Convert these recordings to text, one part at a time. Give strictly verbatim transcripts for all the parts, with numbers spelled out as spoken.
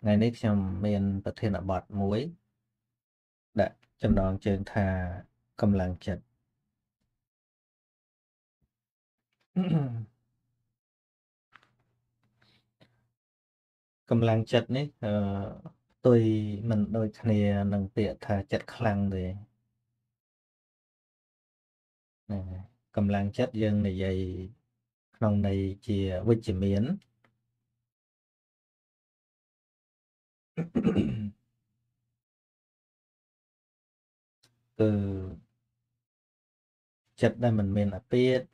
ថ្ងៃនេះខ្ញុំមានប្រធានបទមួយដាក់ចំណងជើងថាកម្លាំងចិត្ត កម្លាំងចិត្តនេះអឺផ្ទុយមិនដូចគ្នានឹងពាក្យថាចិត្តខ្លាំងទេហ្នឹងហើយកម្លាំងចិត្តយើងនិយាយក្នុងន័យជាវិជ្ជមាន គឺចិត្តដែលមិនមានអាពាធ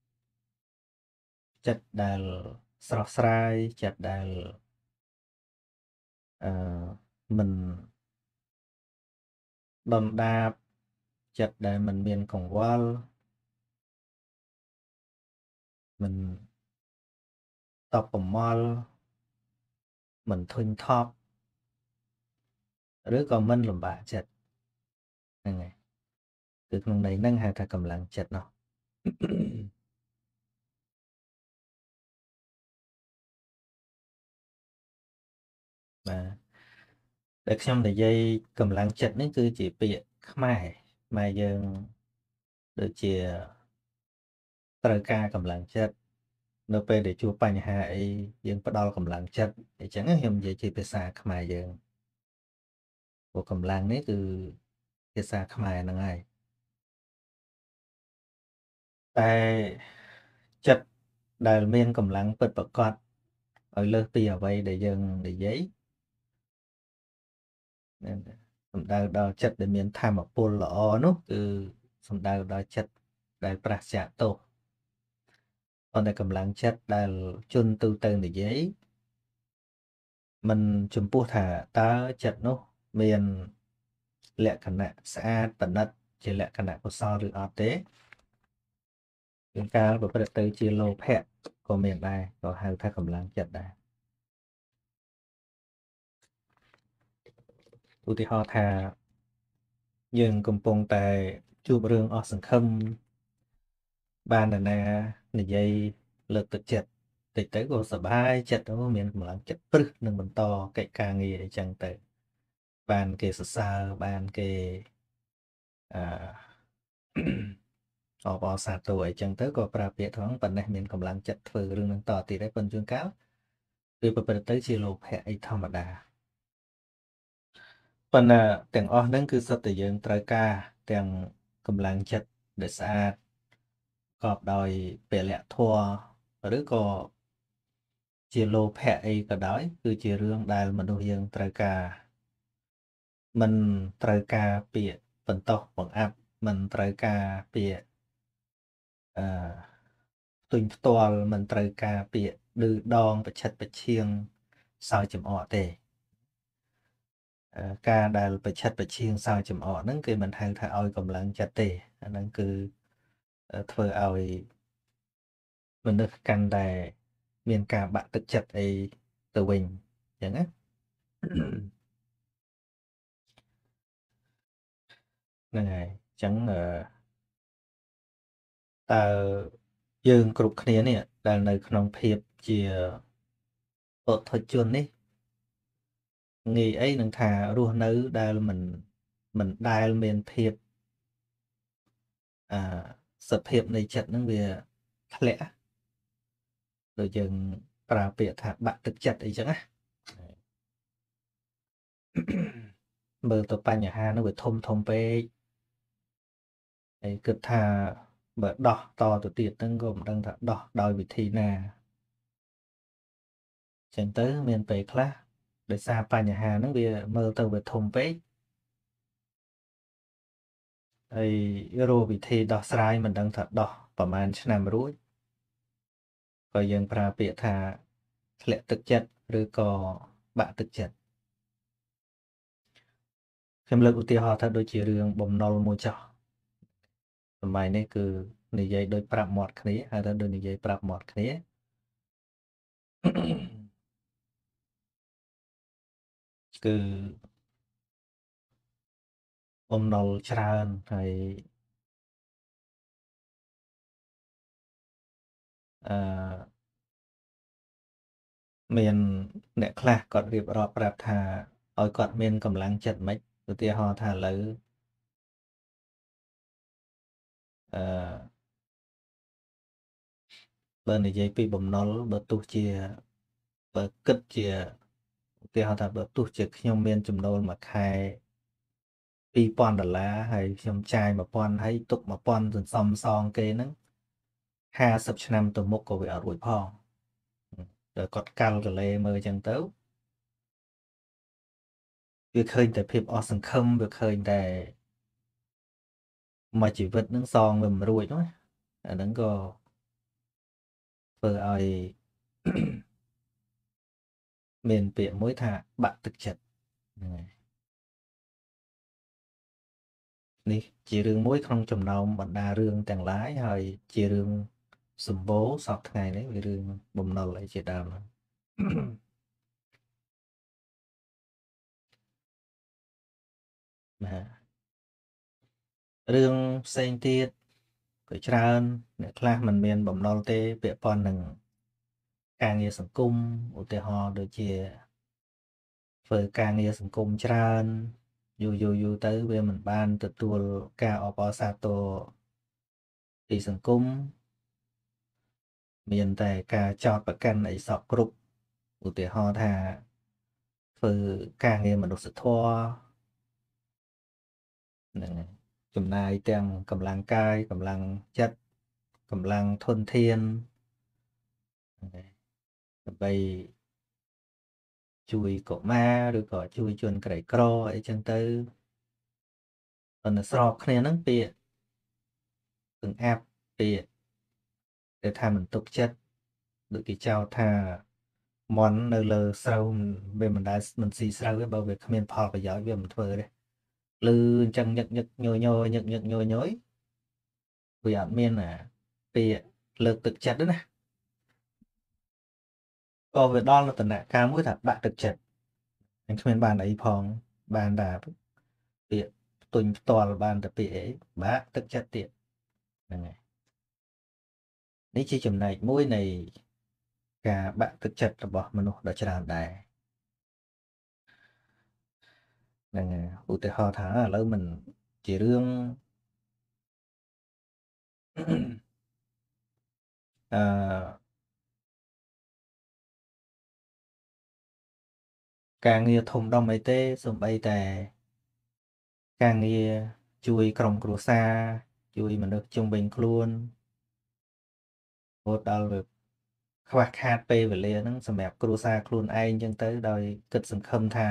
ចិត្តដែលស្រស់ស្រាយចិត្តដែលអឺមិនដុនដាបចិត្តដែលមិនមានកង្វល់មិនតបប្រមល់មិនធុញថប់ឬក៏មិនលំបាកចិត្តហ្នឹងហើយគឺក្នុងន័យហ្នឹងហៅថាកម្លាំងចិត្តនោះ បាទដែលខ្ញុំនិយាយកម្លាំងចិត្តនេះគឺជាពាក្យខ្មែរខ្មែរយើងដូចជាត្រូវការកម្លាំងចិត្តនៅពេលដែលជួបបញ្ហាអីយើងផ្ដល់កម្លាំងចិត្តអញ្ចឹងខ្ញុំនិយាយជាភាសាខ្មែរយើងព្រោះកម្លាំងនេះគឺភាសាខ្មែរហ្នឹងហើយតែចិត្តដែលមានកម្លាំងពិតប្រាកដឲ្យលើសពីអ្វីដែលយើងនិយាយសំដៅដល់ចិត្តដែលមានធម៌ពលល្អនោះគឺសំដៅដល់ចិត្តដែលប្រឆាចទោសប៉ុន្តែកម្លាំងចិត្តដែលជន់ទូទៅនិយាយมันចំពោះថាតើចិត្តនោះមានលក្ខណៈស្អាតប្រណិតជាលក្ខណៈកុសលឬអត់ទេជាងកាលប្រព្រឹត្តទៅជាលោភៈក៏មានដែរក៏ហៅថាកម្លាំងចិត្តដែរឧទាហរណ៍ថាយើងកំពុងតែជួបរឿងអស់សង្ឃឹមបាននរណានិយាយលើកទឹកចិត្តតិចទៅក៏សប្បាយចិត្តអូមានកម្លាំងចិត្តព្រឹសនឹងបន្តកិច្ចការងារអីចឹងទៅបានគេសរសើរបានគេអឺអបអរសាទរអីចឹងទៅក៏ប្រើពាក្យថងប៉ុណ្ណេះមានកម្លាំងចិត្តធ្វើរឿងនឹងតទៀតដែរប៉ុន្តែជួនកាលវាប្រព្រឹត្តទៅជាលោភៈអីធម្មតាប៉ុន្តែទាំងអស់ហ្នឹងគឺសុទ្ធតែយើងត្រូវការទាំងកម្លាំងចិត្តដែលស្អាតប្រកបដោយពលៈធម៌ឬក៏ជាលោភៈអីក៏ដោយគឺជារឿងដែលមនុស្សយើងត្រូវការមិនត្រូវការពាក្យបន្តោសបង្អាប់មិនត្រូវការពាក្យអឺផ្ទុយផ្ទាល់មិនត្រូវការពាក្យឌឺដងប្រឆិតប្រឈៀងសើចចំអកទេអឺការដែលប្រឆិតប្រឈៀងសើចចំអកហ្នឹងគេមិនហៅថាឲ្យកម្លាំងចិត្តទេអាហ្នឹងគឺធ្វើឲ្យមនុស្សកាន់តែមានការបាក់ទឹកចិត្តអីទៅវិញអញ្ចឹងណាហ្នឹងហើយអញ្ចឹងអឺតើយើងគ្រប់គ្នានេះដែលនៅក្នុងភាពជាពុទ្ធជននេះងាយអីនឹងថារស់នៅដែលមិនមិនដែលមានភាពអឺសភាពនៃចិត្តហ្នឹងវាធ្លាក់ដូចយើងប្រើពាក្យថាបាក់ទឹកចិត្តអីចឹងណាមើលទៅបញ្ហានោះវាធំធំពេកហើយគិតថាបើដោះតទៅទៀតហ្នឹងក៏មិនដឹងថាដោះដោយវិធីណាចឹងទៅមានពេលខ្លះដោយសារបញ្ហាហ្នឹងវាមើលទៅវាធំពេកហើយរកវិធីដោះស្រាយមិនដឹងថាដោះប្រហែលឆ្នាំរួចក៏យើងប្រើពាក្យថាធ្លាក់ទឹកចិត្តឬក៏បាក់ទឹកចិត្តខ្ញុំលើកឧទាហរណ៍ថាដូចជារឿងបំណុលមួយចោះសម័យនេះគឺនិយាយដូចប្រាប់មាត់គ្នាហៅថាដូចនិយាយប្រាប់មាត់គ្នាគឺបំណុលច្រើនហើយអឺមានអ្នកខ្លះគាត់រៀបរាប់ប្រាប់ថាឲ្យគាត់មានកម្លាំងចិត្តមិនឧទាហរណ៍ថាឥឡូវអឺបើនិយាយពីបំណុលបើទោះជាបើគិតជាឧទាហរណ៍ថាបើទោះជាខ្ញុំមានចំណូលមួយខែពីរពាន់ដុល្លារហើយខ្ញុំចាយមួយពាន់ហើយទុកមួយពាន់សន្សំសងគេហ្នឹងហាសិបឆ្នាំទៅមុខក៏វាអត់រួចផងតែគាត់កាល់កលេមើលអញ្ចឹងទៅវាឃើញតែភាពអស់សង្ឃឹមវាឃើញតែមួយជីវិតហ្នឹងសងវាមិនរួចហ្នឹងណាអាហ្នឹងក៏ធ្វើឲ្យ មានពាក្យមួយថាបាក់ទឹកចិត្តហ្នឹងហើយនេះជារឿងមួយក្នុងចំណោមបណ្ដារឿងទាំងឡាយហើយជារឿងសម្បូរសពថ្ងៃនេះវារឿងបំណុលអីជាដើមហ្នឹង ណារឿងផ្សេងទៀតក៏ច្រើនអ្នកខ្លះមិនមានបំណុលទេពាក់ព័ន្ធនឹងការងារសង្គមឧទាហរណ៍ដូចជាធ្វើការងារសង្គមច្រើនយូរយូរយូរទៅវាមិនបានទទួលការអបអរសាទរពីសង្គមមានតែការចោទប្រកាន់អីសពគ្រប់ឧទាហរណ៍ថាធ្វើការងារមនុស្សធម៌ហ្នឹងហើយចំណាយទាំងកម្លាំងកាយកម្លាំងចិត្តកម្លាំងធនធានហ្នឹងហើយដើម្បីជួយកុមារឬក៏ជួយជនក្រីក្រអីចឹងទៅប៉ុន្តែស្របគ្នាហ្នឹងពាក្យពឹងអាប់ពាក្យដែលថាមិនទុកចិត្តដូចគេចោទថាមន់នៅលើស្រូវវាមិនដែលមិនស៊ីស្រូវទេបើវាគ្មានផលប្រយោជន៍វាមិនធ្វើទេលឺអញ្ចឹងញឹកញឹកញយញយញឹកញឹកញយញយវាអត់មានអាពាក្យលើកទឹកចិត្តទេណាក៏វាដល់នៅដំណាក់កាលមួយថាបាក់ទឹកចិត្តខ្ញុំគ្មានបានអីផងបានតែពាក្យផ្ទុញផ្ទាល់បានតែពាក្យអីបាក់ទឹកចិត្តទៀតហ្នឹងហើយនេះជាចំណែកមួយនៃការបាក់ទឹកចិត្តរបស់មនុស្សដ៏ច្រើនដែរហ្នឹងហើយឧទាហរណ៍ថាឥឡូវមិនជារឿងអឺការងារធំដុំអីទេសូម្បីតែការងារជួយក្រុមគ្រួសារជួយមនុស្សជុំវិញខ្លួនរហូតដល់វាខ្វះខាតពេលវេលាហ្នឹងសម្រាប់គ្រួសារខ្លួនឯងចឹងទៅដោយគិតសង្ឃឹមថា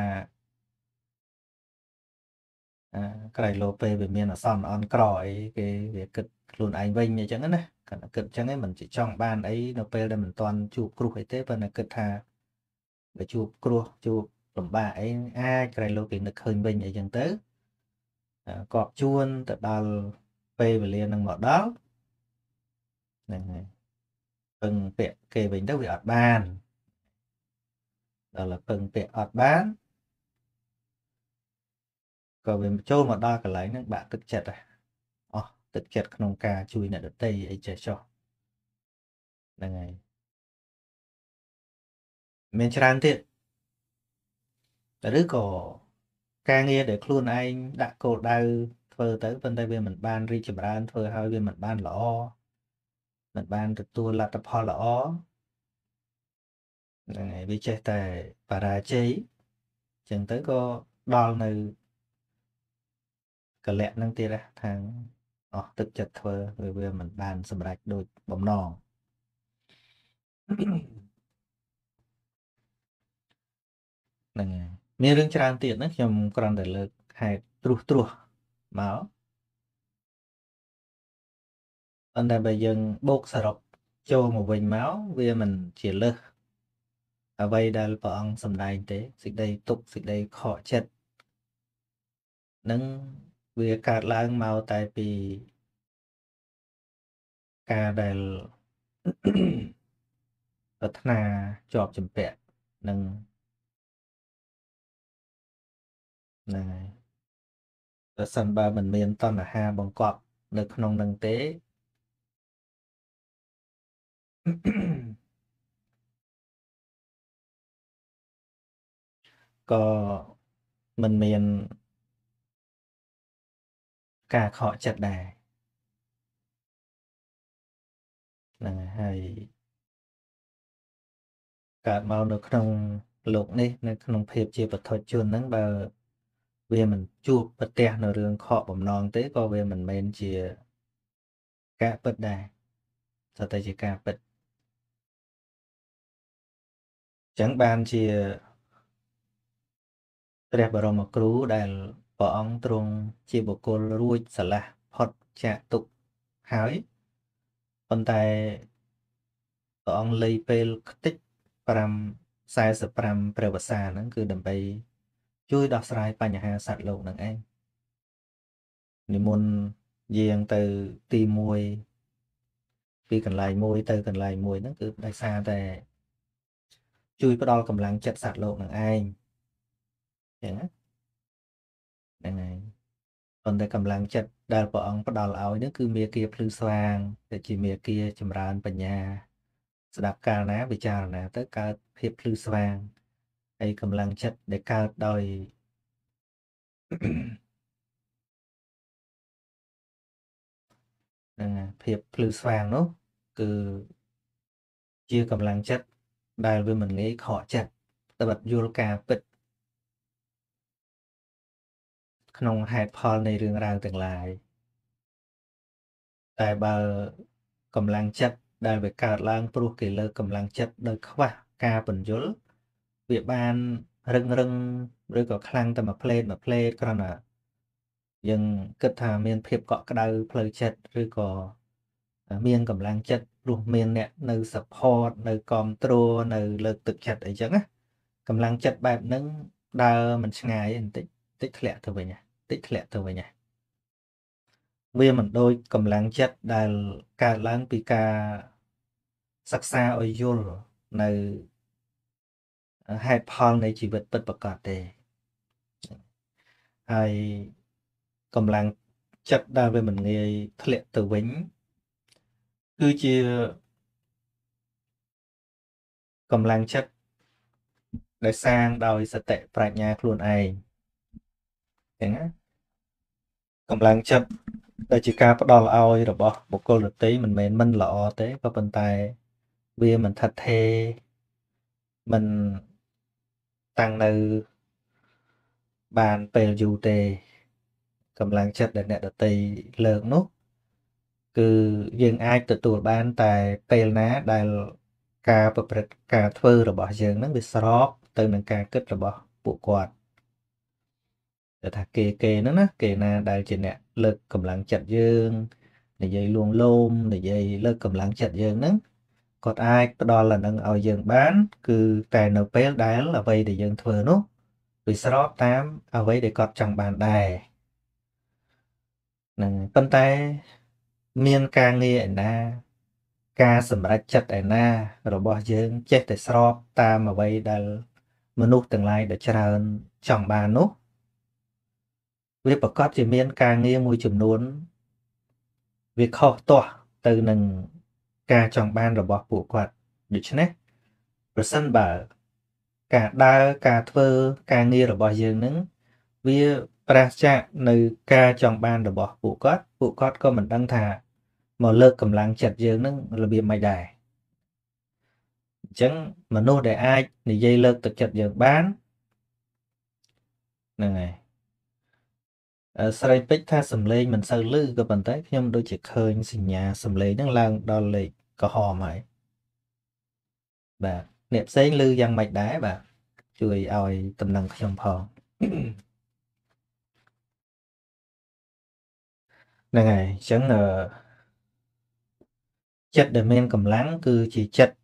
អាក្រៃលោពេលវាមានអាសន្នអន់ក្រអីគេវាគិតខ្លួនឯងវិញអញ្ចឹងណាគាត់គិតអញ្ចឹងឯងមិនចង់បានអីនៅពេលដែលមិនទាន់ជួបគ្រោះអីទេប៉ុន្តែគិតថាបើជួបគ្រោះជួបលំបាកអីអាចក្រៃលោគេនឹកឃើញវិញអីចឹងទៅកប់ជួនទៅដល់ពេលវេលានឹងមកដល់ហ្នឹងហើយពឹងពាក់គេវិញទៅវាអត់បានដល់ពឹងពាក់អត់បានក៏វាចូលមកដល់កន្លែងហ្នឹងបាក់ទឹកចិត្តហ៎អស់ទឹកចិត្តក្នុងការជួយអ្នកដទៃអីចេះចោះហ្នឹងហើយមានច្រើនទៀតឬក៏ការងារដែលខ្លួនឯងដាក់គោលដៅធ្វើទៅប៉ុន្តែវាមិនបានរីកចម្រើនធ្វើឲ្យវាមិនបានល្អមិនបានទទួលលទ្ធផលល្អហ្នឹងហើយវាចេះតែបរាជ័យអញ្ចឹងទៅក៏ដល់នៅកលៈហ្នឹងទៀតដែរខាងអស់ទឹកចិត្តធ្វើវាវាមិនបានសម្រេចដូចបំណងហ្នឹងហើយមានរឿងច្រើនទៀតណាខ្ញុំគ្រាន់តែលើកហេតុត្រួសត្រាសមកប៉ុន្តែបើយើងបូកសរុបចូលមកវិញមកវាមិនជាលើសអ្វីដែលព្រះអង្គសម្ដែងទេសេចក្តីទុក្ខសេចក្តីខកចិត្តនឹងវាកើតឡើងមកតែពីការដែលប្រាថ្នាជាប់ជំពាក់នឹងហ្នឹងហើយបើសិនបើមិនមានតណ្ហាបង្កប់នៅក្នុងនឹងទេก็มันមានការខកចិត្តដែរហ្នឹងហើយកើតមកនៅក្នុងលោកនេះនៅក្នុងភាពជាបុថុជនហ្នឹងបើវាមិនជួបប្រទះនៅរឿងខកបំណងទេក៏វាមិនមែនជាការពិតដែរតែតែជាការពិតអញ្ចឹងបានជាព្រះបរមគ្រូដែលព្រះអង្គទ្រង់ជាបុគ្គលរួចស្រឡះផុតចាកទុក្ខហើយប៉ុន្តែព្រះអង្គលៃពេលខ្ទេច5 45ព្រះវស្សាហ្នឹងគឺដើម្បីជួយដោះស្រាយបញ្ហាសត្វលោកហ្នឹងឯងនិមន្តយាងទៅទីមួយពីកន្លែងមួយទៅកន្លែងមួយហ្នឹងគឺដោយសារតែជួយផ្ដល់កម្លាំងចិត្តសត្វលោកហ្នឹងឯងចឹងណាហ្នឹងហើយប៉ុន្តែកម្លាំងចិត្តដែលព្រះអង្គផ្ដល់ឲ្យហ្នឹងគឺមាគ៌ាភ្លឺស្វាងដែលជាមាគ៌ាចម្រើនបញ្ញាស្ដាប់កាលណាពិចារណាទៅកើតភាពភ្លឺស្វាងហើយកម្លាំងចិត្តដែលកើតដោយហ្នឹងភាពភ្លឺស្វាងនោះគឺជាកម្លាំងចិត្តដែលវាមិនងាយខកចិត្តតែបាត់យល់ការពិតក្នុងហេតុផលនៃរឿងរ៉ាវទាំងឡាយតែបើកម្លាំងចិត្តដែលវាកើតឡើងព្រោះគេលើកកម្លាំងចិត្តដោយខ្វះការបញ្យល់វាបានរឹងរឹងឬក៏ខ្លាំងតែមួយផ្លេតមួយផ្លេតគ្រាន់តែយើងគិតថាមានភាពកក់ក្ដៅផ្លូវចិត្តឬក៏មានកម្លាំងចិត្តព្រោះមានអ្នកនៅ support នៅគ្រប់គ្រងនៅលើកទឹកចិត្តអីចឹងណាកម្លាំងចិត្តបែបហ្នឹងដើរមិនឆ្ងាយទេបន្តិចតិចធ្លាក់ទៅវិញតិចធ្លាក់ទៅវិញវាមិនដូចកម្លាំងចិត្តដែលកើតឡើងពីការសិក្សាឲ្យយល់នៅហេតុផលនៃជីវិតពិតប្រាកដទេហើយកម្លាំងចិត្តដែលវាមិនងាយធ្លាក់ទៅវិញគឺជាកម្លាំងចិត្តដែលសាងដោយសតិប្រាជ្ញាខ្លួនឯងចឹងណាកម្លាំងចិត្តដែលជាការផ្ដល់ឲ្យរបស់បុគ្គលដទៃមិនមែនមិនល្អទេក៏ប៉ុន្តែវាមិនថិតថេរមិនតាំងនៅបានពេលយូរទេកម្លាំងចិត្តដែលអ្នកដទៃលើកនោះគឺយើងអាចទទួលបានតែពេលណាដែលការប្រព្រឹត្តការធ្វើរបស់យើងហ្នឹងវាស្របទៅនឹងការគិតរបស់ពួកគាត់តែថាគេគេហ្នឹងណាគេណាដែលជាអ្នកលើកកម្លាំងចិត្តយើងនិយាយលួងលោមនិយាយលើកកម្លាំងចិត្តយើងហ្នឹងគាត់អាចផ្ដល់អានឹងឲ្យយើងបានគឺតែនៅពេលដែលអ្វីដែលយើងធ្វើនោះវាស្របតាមអ្វីដែលគាត់ចង់បានដែរហ្នឹងប៉ុន្តែមានការងារឯណាការសម្រេចចិត្តឯណារបស់យើងចេះតែស្របតាមអ្វីដែលមនុស្សទាំងឡាយដែលច្រើនចង់បាននោះវាប្រកាសជាមានការងារមួយចំនួនវាខុសទាស់ទៅនឹងការចង់បានរបស់ពួកគាត់ដូច្នេះប្រសិនបើការដើរការធ្វើការងាររបស់យើងនឹងវាប្រាសចាកនៅការចង់បានរបស់ពួកគាត់ពួកគាត់ក៏មិនដឹងថាមកលើកកម្លាំងចិត្តយើងនឹងរបៀបម៉េចដែរអញ្ចឹងមនុស្សដែលអាចនិយាយលើកទឹកចិត្តយើងបានហ្នឹងហើយស្រីពេជ្រថាសំឡេងមិនសូវលឺក៏ប៉ុន្តែខ្ញុំដូចជាឃើញសញ្ញាសំឡេងហ្នឹងឡើងដល់លេខក្រហមហើយបាទអ្នកផ្សេងលឺយ៉ាងម៉េចដែរបាទជួយឲ្យតំណែងខ្ញុំផងហ្នឹងហើយអញ្ចឹងអឺចិត្តដែលមានកម្លាំងគឺជាចិត្ត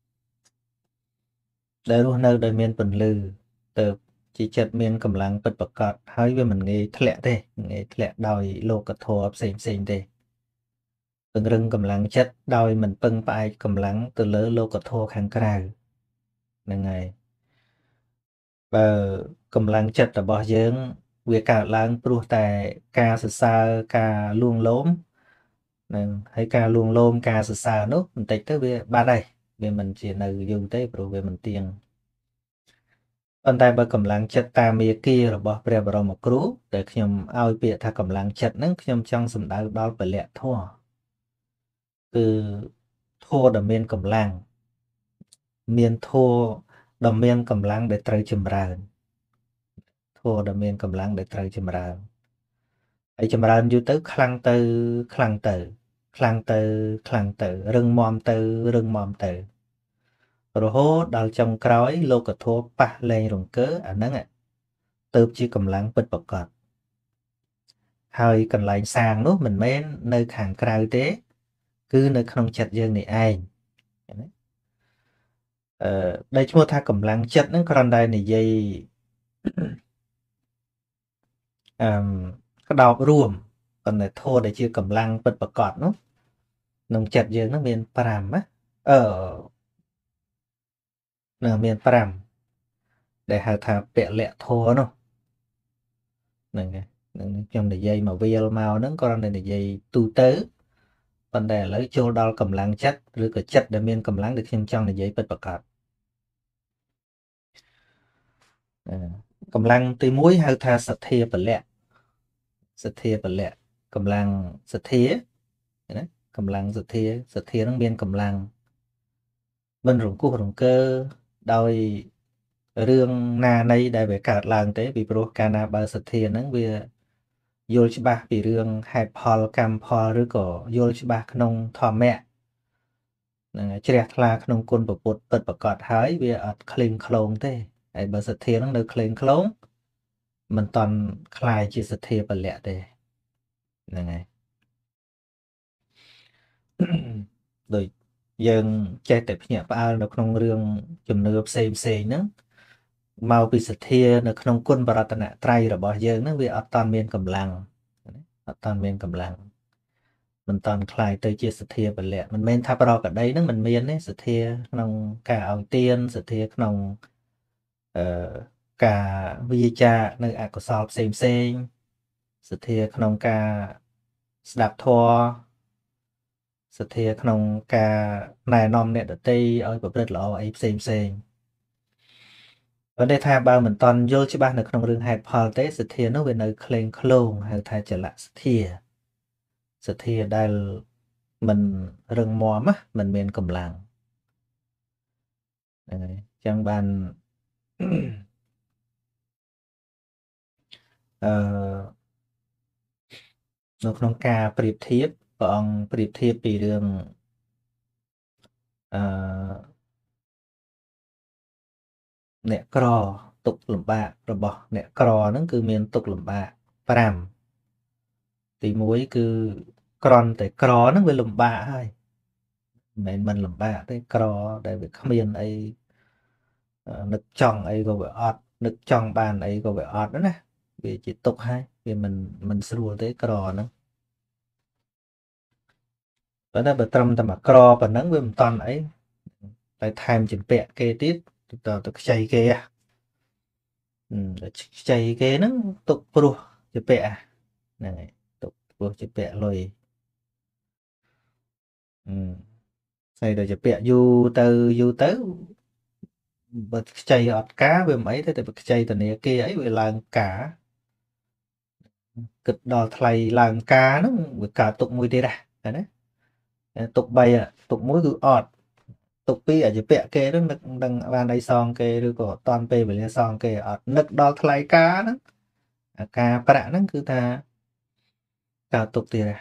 ដែលរស់នៅដោយមានពន្លឺទៅជាចិត្តមានកម្លាំងពិតប្រាកដហើយវាមិនងាយធ្លាក់ទេមិនងាយធ្លាក់ដោយលោកធម៌ផ្សេងផ្សេងទេពង្រឹងកម្លាំងចិត្តដោយមិនពឹងផ្អែកកម្លាំងទៅលើលោកធម៌ខាងក្រៅហ្នឹងហើយបើកម្លាំងចិត្តរបស់យើងវាកើតឡើងព្រោះតែការសរសើរការលួងលោមហ្នឹងហើយការលួងលោមការសរសើរនោះបន្តិចទៅវាបាត់ហើយវាមិនជានៅយូរទេព្រោះវាមិនទៀងប៉ុន្តែបើកម្លាំងចិត្តតាមមេគារបស់ព្រះបរមគ្រូដែលខ្ញុំឲ្យពាក្យថាកម្លាំងចិត្តហ្នឹងខ្ញុំចង់សំដៅដល់ពលៈធម៌គឺធម៌ដ៏មានកម្លាំងមានធម៌ដ៏មានកម្លាំងដែលត្រូវចម្រើនធម៌ដ៏មានកម្លាំងដែលត្រូវចម្រើនហើយចម្រើនយូរទៅខ្លាំងទៅខ្លាំងទៅខ្លាំងទៅខ្លាំងទៅរឹងមាំទៅរឹងមាំទៅរហូតដល់ចុងក្រោយលោកធម៌ប៉ះលែងរង្គើអាហ្នឹងទៅជាកម្លាំងពិតប្រាកដហើយកន្លែងសាងនោះមិនមែននៅខាងក្រៅទេគឺនៅក្នុងចិត្តយើងនេះឯងណាអឺដែលឈ្មោះថាកម្លាំងចិត្តហ្នឹងគ្រាន់តែនិយាយអឺក្តោបរួមប៉ុន្តែធម៌ដែលជាកម្លាំងពិតប្រាកដនោះក្នុងចិត្តយើងហ្នឹងមាន5ណាអឺនៅមាន5ដែលហៅថាពលៈធម៌នោះហ្នឹងហើយនឹងខ្ញុំនិយាយមកវាលមកហ្នឹងគ្រាន់តែនិយាយទូទៅប៉ុន្តែឥឡូវចូលដល់កម្លាំងចិត្តឬក៏ចិត្តដែលមានកម្លាំងដែលខ្ញុំចង់និយាយពិតប្រាកដកម្លាំងទី1ហៅថាសទ្ធាពលៈសទ្ធាពលៈកម្លាំងសទ្ធាណាកម្លាំងសទ្ធាសទ្ធានឹងមានកម្លាំងមិនរង្គោះរង្គើដោយរឿងណានៃដែលវាកើតឡើងទេពីព្រោះកាលណាបើសទ្ធាហ្នឹងវាយល់ច្បាស់ពីរឿងហេតុផលកម្មផលឬក៏យល់ច្បាស់ក្នុងធម្មៈហ្នឹងជ្រះថ្លាក្នុងគុណពុទ្ធពិតប្រកបហើយវាអត់ក្លែងក្លងទេហើយបើសទ្ធាហ្នឹងនៅក្លែងក្លងមិនតន់คล้ายជាសទ្ធាពលៈទេហ្នឹងហើយដូចយើងចេះតែភ្ញាក់ផ្អើលនៅក្នុងរឿងជំនឿផ្សេងផ្សេងហ្នឹងមកពីសទ្ធានៅក្នុងគុណបរតនត្រ័យរបស់យើងហ្នឹងវាអត់តាន់មានកម្លាំងអត់តាន់មានកម្លាំងមិនតាន់คล้ายទៅជាសទ្ធាពលៈមិនមែនថាប្រកដីហ្នឹងមិនមានទេសទ្ធាក្នុងការឲ្យទានសទ្ធាក្នុងអឺការវិចារនៅអកុសលផ្សេងផ្សេងសទ្ធាក្នុងការស្ដាប់ធម៌សទ្ធាក្នុងការណែនាំអ្នកដទៃឲ្យប្រព្រឹត្តល្អអីផ្សេងផ្សេងប៉ុន្តែថាបើមិនតន់យល់ច្បាស់នៅក្នុងរឿងហេតុផលទេសទ្ធានោះវានៅក្លែងក្លងហៅថាចលសទ្ធាសទ្ធាដែលមិនរឹងមាំណាមិនមានកម្លាំងហ្នឹងហើយអញ្ចឹងបានអឺនៅក្នុងការប្រៀបធៀបព្រះអង្គប្រៀបធៀបពីរឿងអឺអ្នកក្រទុក្ខលំបាករបស់អ្នកក្រហ្នឹងគឺមានទុក្ខលំបាក5ទី1គឺក្រន់តែក្រហ្នឹងវាលំបាកហើយមិនមែនមិនលំបាកទេក្រដែលវាគ្មានអីនឹកចង់អីក៏វាអត់នឹកចង់បានអីក៏វាអត់ណាវាជាទុក្ខហើយវាមិនមិនស្រួលទេក្រហ្នឹងប៉ុន្តែបើត្រឹមតែមកក្រប៉ុណ្ណឹងវាមិនតាន់អីតែថែមចម្ពាក់គេទៀតទៅទៅខ្ចីគេខ្ចីគេហ្នឹងទុកព្រោះចម្ពាក់ហ្នឹងហើយទុកព្រោះចម្ពាក់លុយអឺស្អីដល់ចម្ពាក់យូរទៅយូរទៅបើខ្ចីអត់ការវាមិនអីទេតែបើខ្ចីធនាគារអីវាឡើងការគិតដល់ថ្លៃឡើងការហ្នឹងវាកើតទុកមួយទៀតដែរណាទុក3ទុកមួយគឺអត់ទុកពីរអាចពាក់គេនឹងនឹកនឹងបានអីសងគេឬក៏អត់តាន់ពេលវេលាសងគេអត់នឹកដល់ថ្លៃការហ្នឹងអាការប្រាក់ហ្នឹងគឺថាកើតទុកទៀតហ៎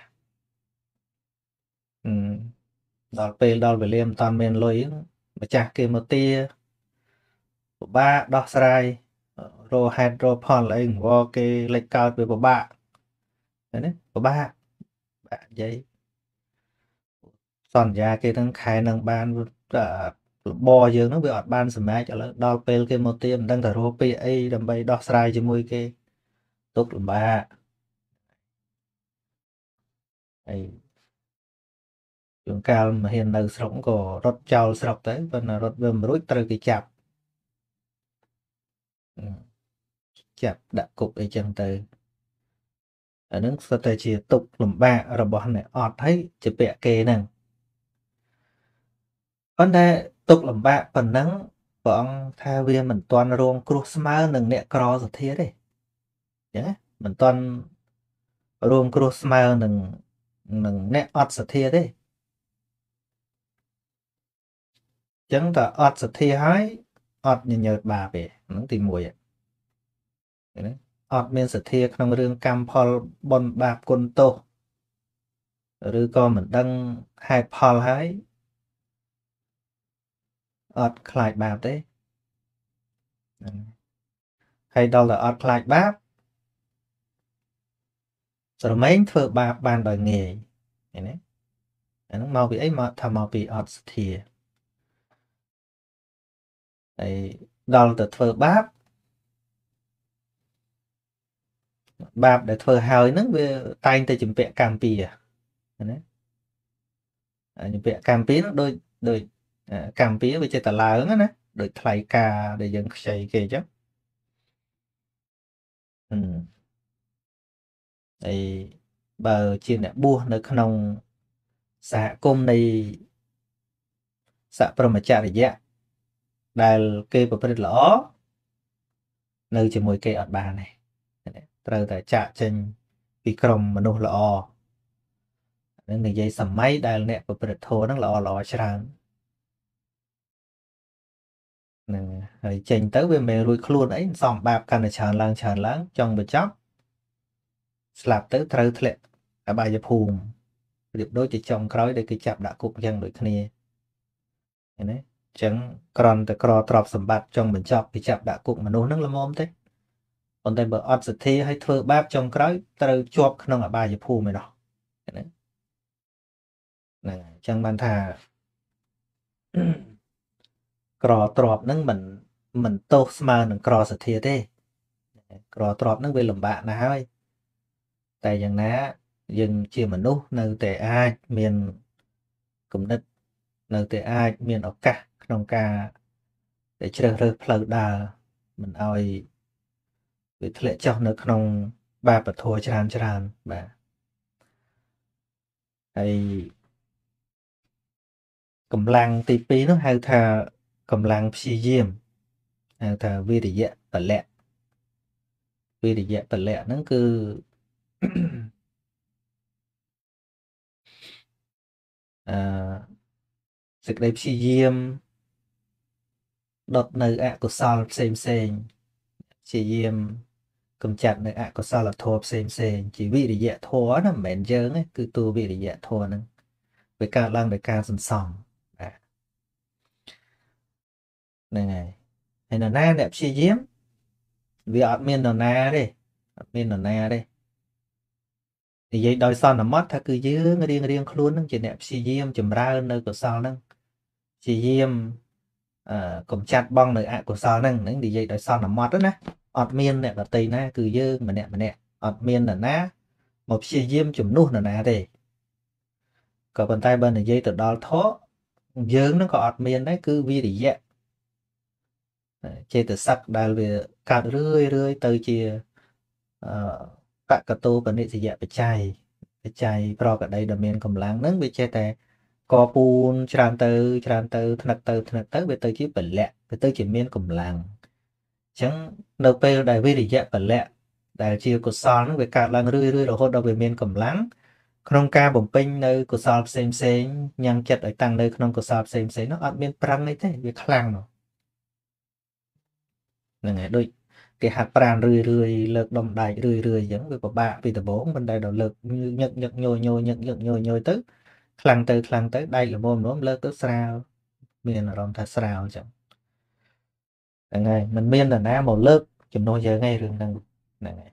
ដល់ពេលដល់វេលាមិនតាន់មានលុយម្ចាស់គេមកទាពិបាកដោះស្រាយរកហេតុរកផលអីងវគេលេចកើតវាពិបាកណាពិបាកបាក់និយាយសន្យាគេទាំងខែនឹងបានរបរយើងហ្នឹងវាអត់បានសម្រេចឥឡូវដល់ពេលគេមកទាមិនដឹងតែរកពាក្យអីដើម្បីដោះស្រាយជាមួយគេទុកលំបាកហើយជួនកាលមកហ៊ាននៅស្រុកក៏រត់ចោលស្រុកទៅប៉ុន្តែរត់វាមិនរួចត្រូវគេចាប់ចាប់ដាក់គុកអីចឹងទៅអានឹងស្ទើរតែជាទុកលំបាករបស់អ្នកអត់ហើយជាពាក់គេហ្នឹងប៉ុន្តែទុកលំបាកប៉ុណ្ណឹងព្រះអង្គថាវាមិនទាន់រងគ្រោះស្មើនឹងអ្នកក្រសទ្ធាទេអញ្ចឹងមិនទាន់រងគ្រោះស្មើនឹងនឹងអ្នកអត់សទ្ធាទេអញ្ចឹងតើអត់សទ្ធាហើយអត់ញញើតបាបទេហ្នឹងទីមួយហ្នឹងអត់មានសទ្ធាក្នុងរឿងកម្មផលបុណ្យបាបគុណទោសឬក៏មិនដឹងហេតុផលហើយអត់ខ្លាចបាបទេហើយដល់តែអត់ខ្លាចបាបស្រមែងធ្វើបាបបានដោយងាយឃើញទេអាហ្នឹងមកពីអីមកថាមកពីអត់សទ្ធាហើយដល់ទៅធ្វើបាបបាបដែលធ្វើហើយហ្នឹងវាតែងតែជំពាក់កម្មពីណាជំពាក់កម្មពីហ្នឹងដូចដូចកម្មពីវាចេះតែឡើងណាដូចថ្លៃការដែលយើងខ្ចីគេអញ្ចឹងហើយបើជាអ្នកបួសនៅក្នុងសហគមន៍នៃសព្រមចរិយៈដែលគេប្រព្រឹត្តល្អនៅជាមួយគេអត់បានទេត្រូវតែចាក់ចេញពីក្រុមមនុស្សល្អនឹងនិយាយសម័យដែលអ្នកប្រព្រឹត្តធម៌ហ្នឹងល្អល្អច្រើនហ្នឹងហើយចេញទៅវាមិនរួចខ្លួនអីសំបាបកាន់តែច្រើនឡើងច្រើនឡើងចង់បញ្ចប់ស្លាប់ទៅត្រូវធ្លាក់អបាយភូមិប្រៀបដូចជាចុងក្រោយដែលគេចាប់ដាក់គុកអញ្ចឹងដូចគ្នាឃើញទេអញ្ចឹងក្រន់តែក្រទ្រព្យសម្បត្តិចង់បញ្ចប់គេចាប់ដាក់គុកមនុស្សហ្នឹងល្មមទេប៉ុន្តែបើអត់សទ្ធាឲ្យធ្វើបាបចុងក្រោយត្រូវជាប់ក្នុងអបាយភូមិឯណោះហ្នឹងអញ្ចឹងបានថាក្រទ្រព្យហ្នឹងមិនមិនទោសស្មើនឹងក្រសទ្ធាទេក្រទ្រព្យហ្នឹងវាលំបាកណាស់ហើយតែយ៉ាងណាយើងជាមនុស្សនៅតែអាចមានគំនិតនៅតែអាចមានឱកាសក្នុងការដែលជ្រើសរើសផ្លូវដើរមិនឲ្យវាធ្លាក់ចុះនៅក្នុងបាបធម៌ច្រើនច្រើនបាទហើយកម្លាំងទីពីរនោះហៅថាកម្លាំងព្យាយាមហៅថាវិរិយៈពលៈវិរិយៈពលៈហ្នឹងគឺអឺសេចក្តីព្យាយាមដុតនៅអកុសលផ្សេងផ្សេងព្យាយាមកំចាត់នៅអកុសលធម៌ផ្សេងផ្សេងជាវិរិយៈធម៌ណាមិនមែនយើងទេគឺតួវិរិយៈធម៌ហ្នឹងវាកើតឡើងដោយការសន្សំបាទហ្នឹងហើយហើយនរណាអ្នកព្យាយាមវាអត់មាននរណាទេអត់មាននរណាទេនិយាយដោយសន្មត់ថាគឺយើងរៀងរៀងខ្លួននឹងជាអ្នកព្យាយាមចម្រើននៅកុសលហ្នឹងព្យាយាមអឺកំចាត់បងនៅអកុសលហ្នឹងហ្នឹងនិយាយដោយសន្មត់ណាអត់មានអ្នកដតីណាគឺយើងម្នាក់ម្នាក់អត់មាននរណាមកព្យាយាមជំនួសនរណាទេក៏ប៉ុន្តែបើនិយាយទៅដល់ធម៌យើងហ្នឹងក៏អត់មានដែរគឺវិរិយៈចេតសិកដែលវាកើតរឿយរឿយទៅជាអឺបកតោបនិស្សយបច្ច័យបច្ច័យប្រកដីដែលមានកម្លាំងហ្នឹងវាចេះតែកពូនច្រើនទៅច្រើនទៅថ្នឹកទៅថ្នឹកទៅវាទៅជាពលៈវាទៅជាមានកម្លាំងអញ្ចឹងនៅពេលដែលវិរិយៈពលៈដែលជាកុសលហ្នឹងវាកើតឡើងរឿយរឿយរហូតដល់វាមានកម្លាំងក្នុងការបំពេញនៅកុសលផ្សេងផ្សេងញ៉ាំងចិត្តឲ្យតាំងនៅក្នុងកុសលផ្សេងផ្សេងនោះអត់មានប្រឹងអីទេវាខ្លាំងនោះហ្នឹងហើយដូចគេហាត់ប្រាណរឿយរឿយលើកដុំដែករឿយរឿយអញ្ចឹងវាពិបាកពីដំបូងមិនដែលដល់លើកញឹកញឹកញយញយញឹកញឹកញយញយទៅខ្លាំងទៅខ្លាំងទៅដែកល្មមល្មមលើកទៅស្រាលមានអារម្មណ៍ថាស្រាលអញ្ចឹងហ្នឹងហើយมันមាននរណាមកលើកជំនួសយើងឯងរឿងហ្នឹងហ្នឹងហើយ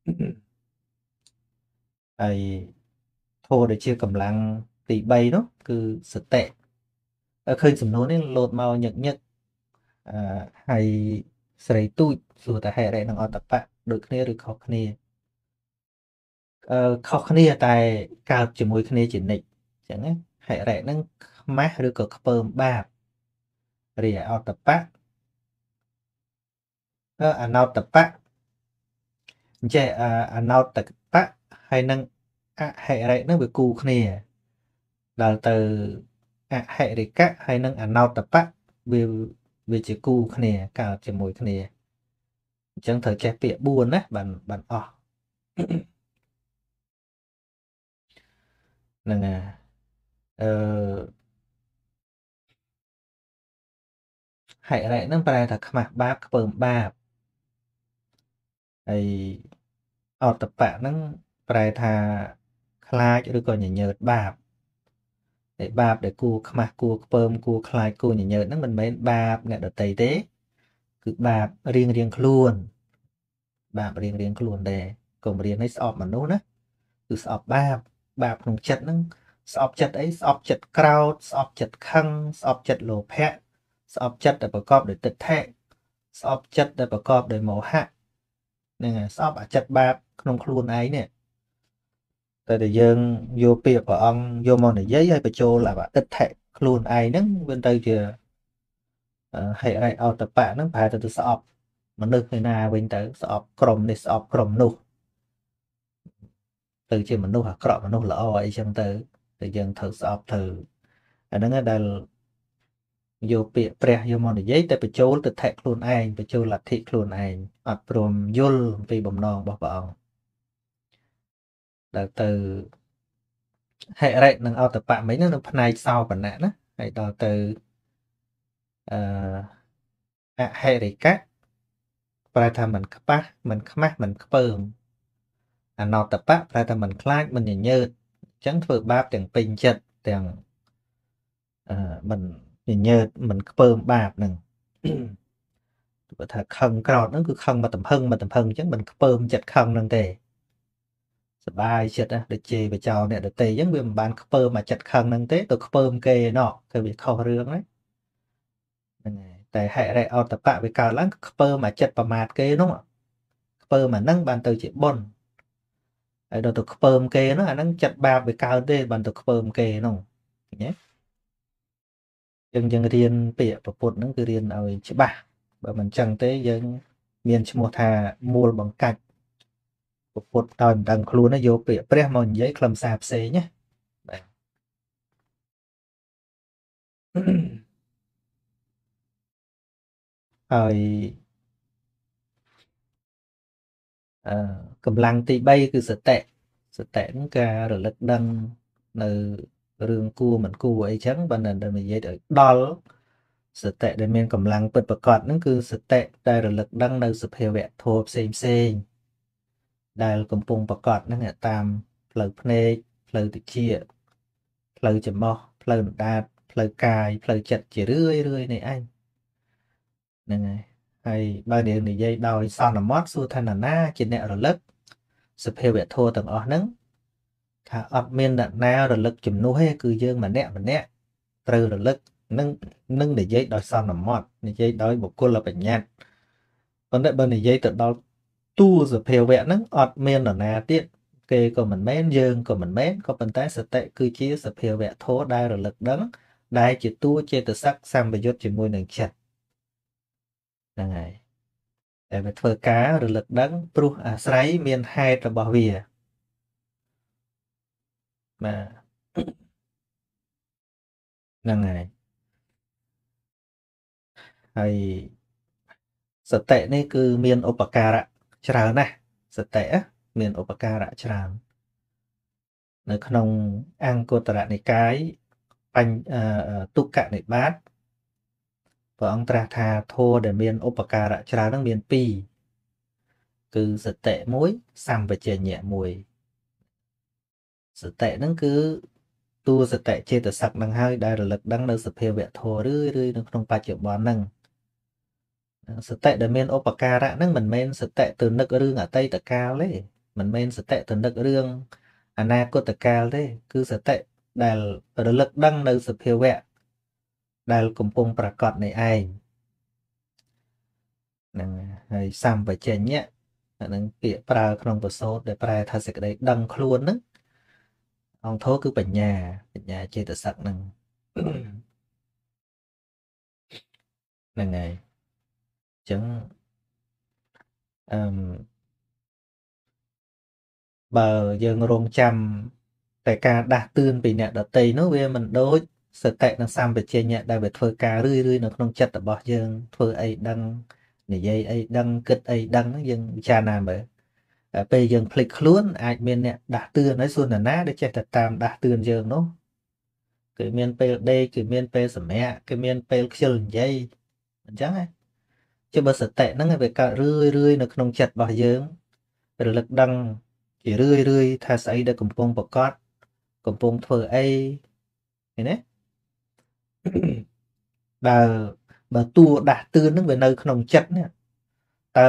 ហើយធម៌ដែលជាកម្លាំងទីបីនោះគឺសតិឃើញសំណួរនេះលោតមកញឹកញឹកអឺហើយស្រីទូចសួរតែហេរិនិងអត្តបៈដូចគ្នាឬខុសគ្នាអឺខុសគ្នាតែកើតជាមួយគ្នាជានិច្ចអញ្ចឹងណាហេរិហ្នឹងខ្មាស់ឬក៏ខ្ពើមបាបរីឯអត្តបៈអឺអនត្តបៈអញ្ចឹងអនត្តបៈហើយនឹងអហិរិហ្នឹងវាគូគ្នាដល់ទៅអហិរិកៈហើយនឹងអនត្តបៈវាវាជាគូគ្នាកើតជាមួយគ្នាអញ្ចឹងត្រូវចេះពាក្យបួនណាបានបានអស់ហ្នឹងហើយអឺហិរិហ្នឹងប្រែថាខ្មាស់បាបខ្ពើមបាបហើយអតបៈហ្នឹងប្រែថាខ្លាចឬក៏ញញើតបាបហើយបាបដែលគួរខ្មាស់គួរខ្ពើមគួរខ្លាចគួរញញើតហ្នឹងមិនមែនបាបអ្នកដទៃទេគឺបាបរៀងរៀងខ្លួនបាបរៀងរៀងខ្លួនដែរកុំរៀនឲ្យស្អប់មនុស្សណាគឺស្អប់បាបបាបក្នុងចិត្តហ្នឹងស្អប់ចិត្តអីស្អប់ចិត្តក្រោធស្អប់ចិត្តខឹងស្អប់ចិត្តលោភៈស្អប់ចិត្តដែលប្រកបដោយទិដ្ឋិស្អប់ចិត្តដែលប្រកបដោយមោហៈហ្នឹងហើយស្អប់អាចិត្តបាបក្នុងខ្លួនឯងនេះតែតែយើងយកពាក្យព្រះអង្គយកមកនិយាយឲ្យបញ្ចូលអាទិដ្ឋិខ្លួនឯងហ្នឹងវាទៅជាហិរិអតបៈហ្នឹងប្រហែលទៅស្អប់មនុស្សឯណាវិញទៅស្អប់ក្រុមនេះស្អប់ក្រុមនោះទៅជាមនុស្សអាក្រក់មនុស្សល្អអីចឹងទៅតែយើងត្រូវស្អប់ទៅអាហ្នឹងដែលយកពាក្យព្រះយកមកនិយាយតែបញ្ចូលទិដ្ឋិខ្លួនឯងបញ្ចូលលទ្ធិខ្លួនឯងអត់ព្រមយល់អំពីបំណងរបស់ព្រះអង្គដែលទៅហិរិនិងអតបៈមិញហ្នឹងនៅផ្នែកសោបណៈណាហើយដល់ទៅអឺអហិរិកៈប្រែថាមិនខ្ប៉ះមិនខ្មាស់មិនខ្ពើមអនតបៈប្រែថាមិនខ្លាចមិនញញើតអញ្ចឹងធ្វើបាបទាំងពេញចិត្តទាំងអឺមិនញញើតមិនខ្ពើមបាបហ្នឹងបើថាខឹងក្រោតហ្នឹងគឺខឹងមកតំភឹងមកតំភឹងអញ្ចឹងមិនខ្ពើមចិត្តខឹងហ្នឹងទេសបាយចិត្តណាដូចជេរបចោអ្នកដតីអញ្ចឹងវាមិនបានខ្ពើមមកចិត្តខឹងហ្នឹងទេទៅខ្ពើមគេណោះគឺវាខុសរឿងហ្នឹងហ្នឹងហើយតែហិរិអតបៈវាកើតឡើងខ្ពើមមកចិត្តប្រមាថគេនោះខ្ពើមអាហ្នឹងបានទៅជាបុណ្យហើយដល់ទៅខ្ពើមគេនោះអាហ្នឹងចិត្តបាបវាកើតទេបានទៅខ្ពើមគេនោះឃើញទេយើងយើងរៀនពាក្យប្រពុតហ្នឹងគឺរៀនឲ្យច្បាស់បើមិនចឹងទេយើងមានឈ្មោះថាមូលបង្កាច់ប្រពុតដោយមិនដឹងខ្លួនណាយកពាក្យព្រះមកនិយាយខ្លឹមសារផ្សេងណាបាទហើយអឺកម្លាំងទីបីគឺសតិសតិហ្នឹងការរលឹកដឹងនៅរឿងគួរមិនគួរអីចឹងបើនៅនិយាយឲ្យដល់សតិដែលមានកម្លាំងពិតប្រាកដហ្នឹងគឺសតិដែលរលឹកដឹងនៅសភាវៈធម៌ផ្សេងផ្សេងដែលកំពុងប្រកបហ្នឹងតាមផ្លូវភ្នែកផ្លូវតិចផ្លូវច្រមុះផ្លូវអណ្ដាតផ្លូវកាយផ្លូវចិត្តជារឿយរឿយនេះឯងហ្នឹងហើយហើយបើយើងនិយាយដោយសន្មត់សួរថាណាណាជាអ្នករលឹកសភាវៈធម៌ទាំងអស់ហ្នឹងថាអត់មានអ្នកណារលឹកជំនួសទេគឺយើងម្នាក់ម្នាក់ត្រូវរលឹកនឹងនឹងនិយាយដោយសន្មត់និយាយដោយបុគ្គលបញ្ញត្តិប៉ុន្តែបើនិយាយទៅដល់តួសភាវៈហ្នឹងអត់មាននរណាទៀតគេក៏មិនមែនយើងក៏មិនមែនក៏ប៉ុន្តែសតិគឺជាសភាវៈធម៌ដែលរលឹកដឹងដែលជាតួចេតសិកសម្បយុទ្ធជាមួយនឹងចិត្តហ្នឹងហើយតែវាធ្វើការរលឹកដឹងព្រោះអាស្រ័យមានហេតុរបស់វាបាទហ្នឹងហើយហើយសតិនេះគឺមានឧបការៈច្រើនណាស់សតិមានឧបការៈច្រើននៅក្នុងអង្គតរនិកាយបញ្ញទុក្កនិបាតព្រះអង្គត្រាស់ថាធម៌ដែលមានឧបការៈច្រើនហ្នឹងមានពីរគឺសតិមួយសម្បជញ្ញៈមួយសតិហ្នឹងគឺតួសតិចេតសិកហ្នឹងហើយដែលរលឹកដឹងនៅសភាវៈធម៌រឿយរឿយនៅក្នុងបច្ចុប្បន្នហ្នឹងសតិដែលមានឧបការៈហ្នឹងមិនមែនសតិទៅនឹករឿងអតីតកាលទេមិនមែនសតិទៅនឹករឿងអនាគតកាលទេគឺសតិដែលរលឹកដឹងនៅសភាវៈដែលកំពុងប្រកបនៃឯងហ្នឹងហើយសម្បជញ្ញៈហ្នឹងពាក្យប្រើក្នុងពសូតដែលប្រែថាសេចក្តីដឹងខ្លួនហ្នឹងអង្គធម៌គឺបញ្ញាបញ្ញាចេតសិកហ្នឹងហ្នឹងហើយអញ្ចឹងអឺបើយើងរងចាំតែការដាស់តឿនពីអ្នកដតីនោះវាមិនដូចសតិនិងសម្បជញ្ញៈដែលវាធ្វើការរឿយរឿយនៅក្នុងចិត្តរបស់យើងធ្វើអីដឹងនិយាយអីដឹងគិតអីដឹងយើងពិចារណាមើលពេលយើងភ្លេចខ្លួនអាចមានអ្នកដាស់តឿនហើយសួរនរណាដែលចេះតែតាមដាស់តឿនយើងនោះគឺមានពេលដេកគឺមានពេលសម្រាកគឺមានពេលខ្ជិលនិយាយអញ្ចឹងណាជាបើសតិហ្នឹងវាកើតរឿយរឿយនៅក្នុងចិត្តរបស់យើងរលឹកដឹងជារឿយរឿយថាស្អីដែលកំពុងប្រកបកំពុងធ្វើអីឃើញទេបើបើតួដាស់តឿនហ្នឹងវានៅក្នុងចិត្តនេះតើ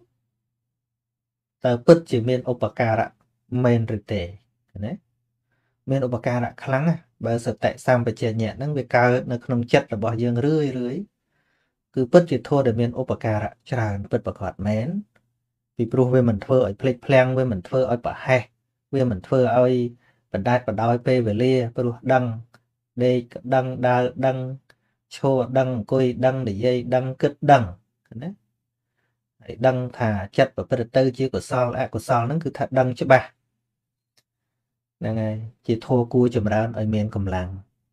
តើពិតជាមានឧបការៈមែនឬទេណាមានឧបការៈខ្លាំងណាស់បើសតិសម្បជញ្ញៈហ្នឹងវាកើតនៅក្នុងចិត្តរបស់យើងរឿយរឿយគឺពិតជាធម៌ដែលមានឧបការៈច្រើនពិតប្រាកដមែនពីព្រោះវាមិនធ្វើឲ្យភ្លេចភ្លាំងវាមិនធ្វើឲ្យប្រហែសវាមិនធ្វើឲ្យបណ្ដាច់បណ្ដោយពេលវេលាព្រោះដឹងដេកដឹងដើរដឹងឈរដឹងអង្គុយដឹងនិយាយដឹងគិតដឹងណាហើយដឹងថាចិត្តប្រព្រឹត្តទៅជាកុសលអកុសលហ្នឹងគឺថាដឹងច្បាស់ហ្នឹងហើយជាធម៌គួរចម្រើនឲ្យមានកម្លាំង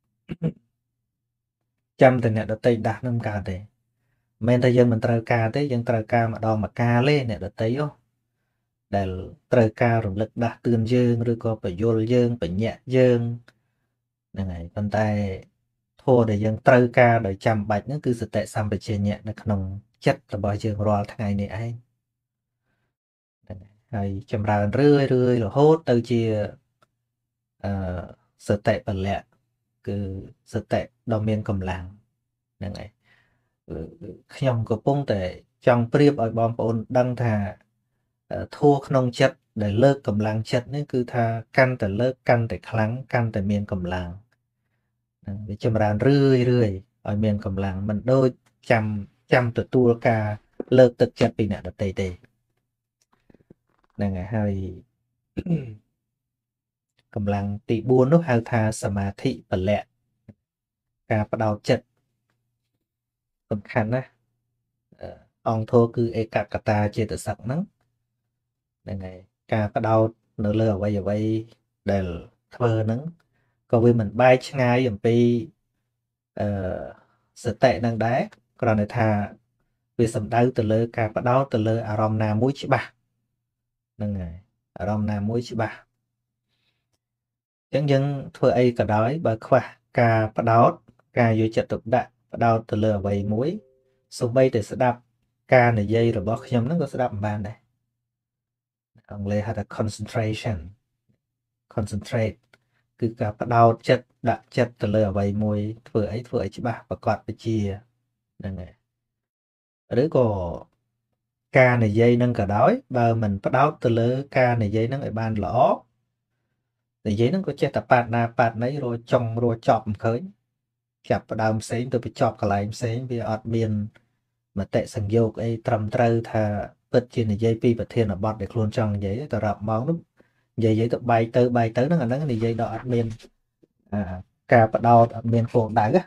ចាំតែអ្នកដតីដាស់នឹងកើតទេមិនមែនថាយើងមិនត្រូវការទេយើងត្រូវការម្ដងមកកាលទេអ្នកដតីហ៎ដែលត្រូវការរំលឹកដាស់តឿនយើងឬក៏បញ្យលយើងបញ្ញក់យើងហ្នឹងហើយប៉ុន្តែធម៌ដែលយើងត្រូវការដោយចាំបាច់ហ្នឹងគឺសតិសម្បជញ្ញៈនៅក្នុងចិត្តរបស់យើងរាល់ថ្ងៃនេះឯងហ្នឹងហើយចម្រើនរឿយរឿយរហូតទៅជាអឺសតិពលៈគឺសតិដ៏មានកម្លាំងហ្នឹងហើយខ្ញុំកំពុងតែចង់ប្រៀបឲ្យបងប្អូនដឹងថាធัวក្នុងចិត្តដែលលើកកម្លាំងចិត្តនេះគឺថាកាន់តែលើកកាន់តែខ្លាំងកាន់តែមានកម្លាំងហ្នឹងវាចម្រើនរឿយរឿយឲ្យមានកម្លាំងមិនដូចចាំចាំទទួលការលើកទឹកចិត្តពីអ្នកដទៃទេហ្នឹងហើយហើយកម្លាំងទីបួននោះហៅថាសមាធិពលៈការបដោតចិត្តសំខាន់ណាស់អង្គធម៌គឺឯកកតាចេតសិកហ្នឹងហ្នឹងហើយការបដោតនៅលើអ្វីអ្វីដែលធ្វើហ្នឹងក៏វាមិនបែកឆ្ងាយអំពីអឺសតិហ្នឹងដែរគ្រាន់តែថាវាសំដៅទៅលើការបដោតទៅលើអារម្មណ៍ណាមួយច្បាស់ហ្នឹងហើយអារម្មណ៍ណាមួយច្បាស់អញ្ចឹងយើងធ្វើអីក៏ដោយបើខ្វះការបដោតការយកចិត្តទុកដាក់បដោតទៅលើអ្វីមួយសូម្បីតែស្ដាប់ការនិយាយរបស់ខ្ញុំហ្នឹងក៏ស្ដាប់មិនបានដែរអង់គ្លេសហៅថា concentration concentrate គឺការបដោតចិត្តដាក់ចិត្តទៅលើអ្វីមួយធ្វើអីធ្វើឲ្យច្បាស់ប្រកបវិជ្ជាហ្នឹងហើយឬក៏ការនិយាយនឹងក៏ដោយបើមិនបដោតទៅលើការនិយាយនឹងឲ្យបានល្អនិយាយនឹងក៏ចេះតែប៉ាតណាប៉ាតណីរចង់រចប់មិនឃើញចាប់ផ្ដើមផ្សេងទៅបញ្ចប់កន្លែងផ្សេងវាអត់មានមតិសង្យោគអីត្រឹមត្រូវថាពិតជានិយាយពីប្រធានបទដែលខ្លួនចង់និយាយទៅរាប់ម៉ោងនោះនិយាយទៅបែកទៅបែកទៅហ្នឹងអាហ្នឹងនិយាយដល់អត់មានការបដោតអត់មានគោលដៅ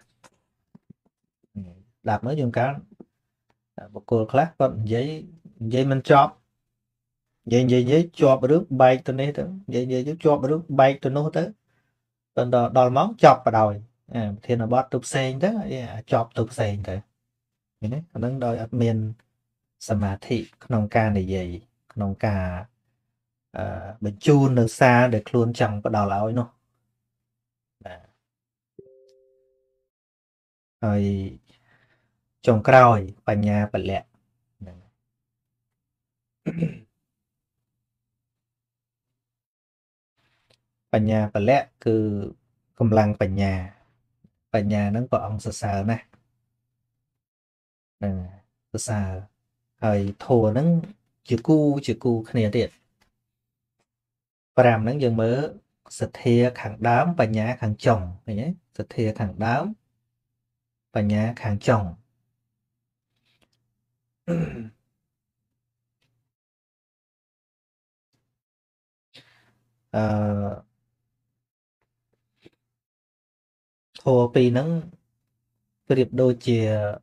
ដាប់មើលយើងកាលបុគ្គលខ្លះគាត់និយាយនិយាយមិនចប់និយាយនិយាយនិយាយជាប់រឿងបែកទៅនេះទៅនិយាយនិយាយជាប់រឿងបែកទៅនោះទៅដល់ដល់ម៉ោងចប់បដ ாய் ប្រធានបទទៅផ្សេងទៅចប់ទៅផ្សេងទៅឃើញទេអាហ្នឹងដោយអត់មានសមាធិក្នុងការនិយាយក្នុងការអឺបញ្ជូននៅសារដែលខ្លួនចង់ផ្ដល់ឲ្យនោះបាទហើយចុងក្រោយបញ្ញាពលៈហ្នឹងបញ្ញាពលៈគឺកម្លាំងបញ្ញាបញ្ញាហ្នឹងព្រះអង្គសរសើរណាស់ហ្នឹងសរសើរហើយធម៌ហ្នឹងជាគូជាគូគ្នាទៀតប្រាំហ្នឹងយើងមើលសទ្ធាខាងដើមបញ្ញាខាងចុងឃើញទេសទ្ធាខាងដើមបញ្ញាខាងចុងអឺធម៌ពីរហ្នឹងប្រៀបដូចជា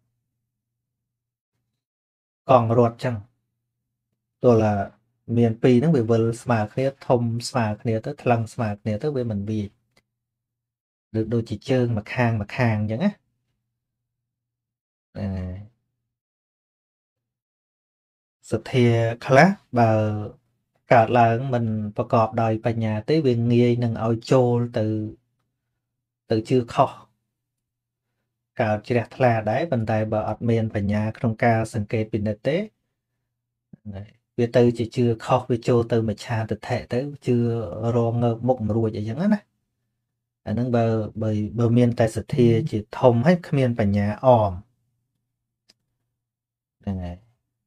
កង់រត់ចឹងទោះឡាមានពីរហ្នឹងវាវិលស្មើគ្នាធំស្មើគ្នាទៅថ្លឹងស្មើគ្នាទៅវាមិនវា được đôi chỉ trơn mà khang mà khang chẳng á sự thề khá bà cả là mìnhประกอบដោយបញ្ញាទេវាងាយនឹងឲ្យចូលទៅទៅជឿខុសកើតជ្រះថ្លាដែរប៉ុន្តែបើអត់មានបញ្ញាក្នុងការសង្កេតពិនិត្យទេវាទៅជាជឿខុសវាចូលទៅមច្ឆាទិដ្ឋិទៅជឿរងងើបមុខមិនរួចអីចឹងណាអាហ្នឹងបើបើបើមានតែសទ្ធាជាធំហើយគ្មានបញ្ញាអមហ្នឹងហើយ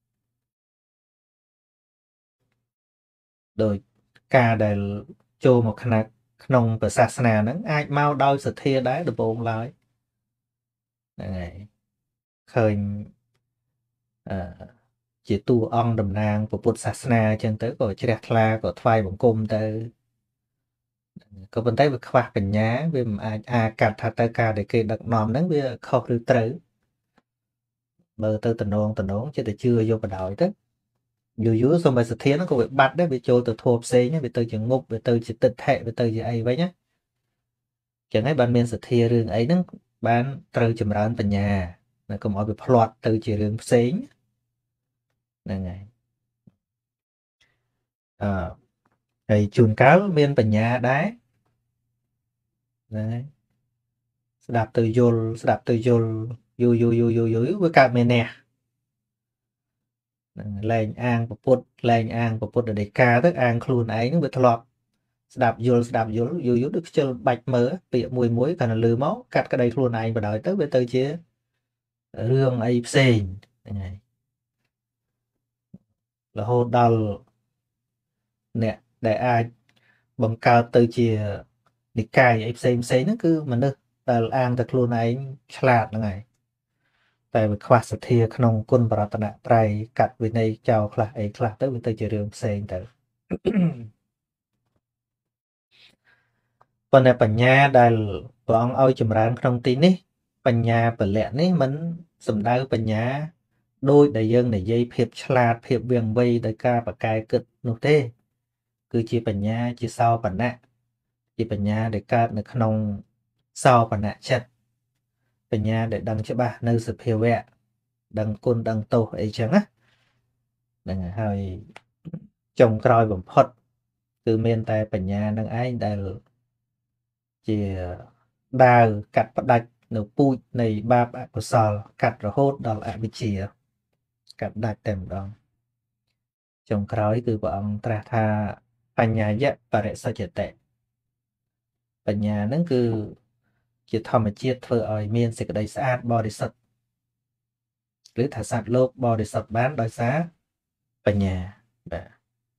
ដោយការដែលចូលមកខ្នាក់ក្នុងព្រះសាសនាហ្នឹងអាចមកដោយសទ្ធាដែរដំបូងឡើយហ្នឹងហើយឃើញអឺជាតួអង្គតំណាងពុទ្ធសាសនាអញ្ចឹងទៅក៏ជ្រះថ្លាក៏ថ្វាយបង្គំទៅក៏ប៉ុន្តែវាខ្វះបញ្ញាវាមិនអាចអាកាត់ថាទៅការដែលគេដឹកនាំហ្នឹងវាខុសឬត្រូវមើលទៅតំណងតំណងចិត្តតែជឿយកបដ ாய் ទៅយូរយូរសូម្បីសទ្ធាហ្នឹងក៏វាបាត់ដែរវាចូលទៅធัวផ្សេងវាទៅជាងប់វាទៅជាទិដ្ឋិវាទៅជាអីវិញណាចឹងហើយបានមានសទ្ធារឿងអីហ្នឹងបានត្រូវចម្រើនបញ្ញាណាកុំឲ្យវាផ្លាត់ទៅជារឿងផ្សេងហ្នឹងហើយអឺហើយជួនកាលមានបញ្ញាដែរហ្នឹងហើយស្ដាប់ទៅយល់ស្ដាប់ទៅយល់យូរយូរយូរយូរយូរវាកើតមានអ្នកលែងអាងពុទ្ធលែងអាងពុទ្ធដីកាទៅអាងខ្លួនឯងហ្នឹងវាធ្លាប់ស្ដាប់យល់ស្ដាប់យល់យូរយូរដូចខ្ជិលបាច់មើលពាក្យមួយមួយគាត់ទៅលឺមកកាត់ក្តីខ្លួនឯងបដ ாய் ទៅវាទៅជារឿងអីផ្សេងហ្នឹងហើយរហូតដល់អ្នកដែលអាចបង្កើតទៅជានិកាយអីផ្សេងផ្សេងហ្នឹងគឺមនុស្សដែលអាងតែខ្លួនឯងឆ្លាតហ្នឹងហើយតែវាខ្វះសទ្ធាក្នុងគុណបរតនត្រ័យកាត់វិន័យចោលខ្លះអីខ្លះទៅវាទៅជារឿងផ្សេងទៅប៉ុន្តែបញ្ញាដែលព្រះអង្គឲ្យចម្រើនក្នុងទីនេះបញ្ញាពលៈនេះមិនសំដៅបញ្ញាដោយដែលយើងនិយាយភាពឆ្លាតភាពវាងវៃដោយការបកកែគិតនោះទេគឺជាបញ្ញាជាសោបណៈជាបញ្ញាដែលកើតនៅក្នុងសោបណៈចិត្តបញ្ញាដែលដឹងច្បាស់នៅសភាវៈដឹងគុណដឹងទោសអីចឹងណាហ្នឹងហើយចុងក្រោយបំផុតគឺមានតែបញ្ញានឹងឯងដែលជាដាវកាត់ផ្ដាច់នៅពូជនៃបាបអកុសលកាត់រហូតដល់អវិជ្ជាកាត់ដាច់តែម្ដងចុងក្រោយគឺព្រះអង្គត្រាស់ថាបញ្ញាយៈបរិសច្ចតិបញ្ញាហ្នឹងគឺជាធម្មជាតិធ្វើឲ្យមានសេចក្តីស្អាតបរិសុទ្ធឬថាសត្វលោកបរិសុទ្ធបានដោយសារបញ្ញាបាទ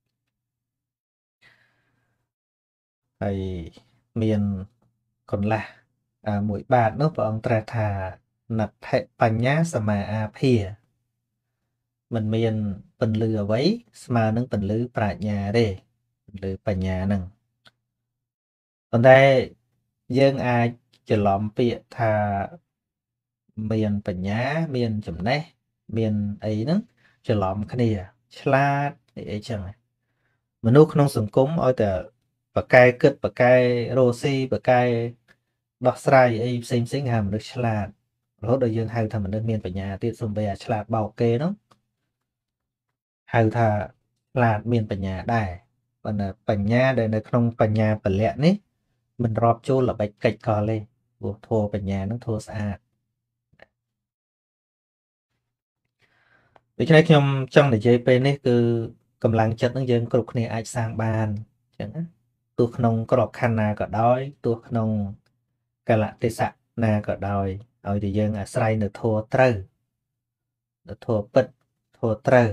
ហើយមានកន្លះមួយបាតនោះព្រះអង្គត្រាស់ថាណដ្ឋិបញ្ញាសមាអាភាមិនមានពន្លឺអ្វីស្មើនឹងពន្លឺប្រាជ្ញាទេពន្លឺបញ្ញាហ្នឹងប៉ុន្តែយើងអាចច្រឡំពាក្យថាមានបញ្ញាមានចំណេះមានអីហ្នឹងច្រឡំគ្នាឆ្លាតអីអីចឹងមនុស្សក្នុងសង្គមឲ្យតែបកកែគិតបកកែរស់ស៊ីបកកែដោះស្រាយអីផ្សេងផ្សេងហៅមនុស្សឆ្លាតរហូតដល់យើងហៅថាមនុស្សមានបញ្ញាទៀតសំបីអាឆ្លាតបោកគេហ្នឹងហៅថាឆ្លាតមានបញ្ញាដែរប៉ុន្តែបញ្ញាដែលនៅក្នុងបញ្ញាពលៈនេះមិនរាប់ចូលល្បិចកិច្ចកលទេព្រោះធម៌បញ្ញានឹងធម៌ស្អាតដូច្នេះខ្ញុំចង់និយាយពេលនេះគឺកម្លាំងចិត្តនឹងយើងគ្រប់គ្នាអាចសាងបានអញ្ចឹងណាទោះក្នុងក្របខណ្ឌណាក៏ដោយទោះក្នុងកលៈទេសៈណាក៏ដោយឲ្យតែយើងអាស្រ័យនៅធម៌ត្រូវនៅធម៌ពិតធម៌ត្រូវ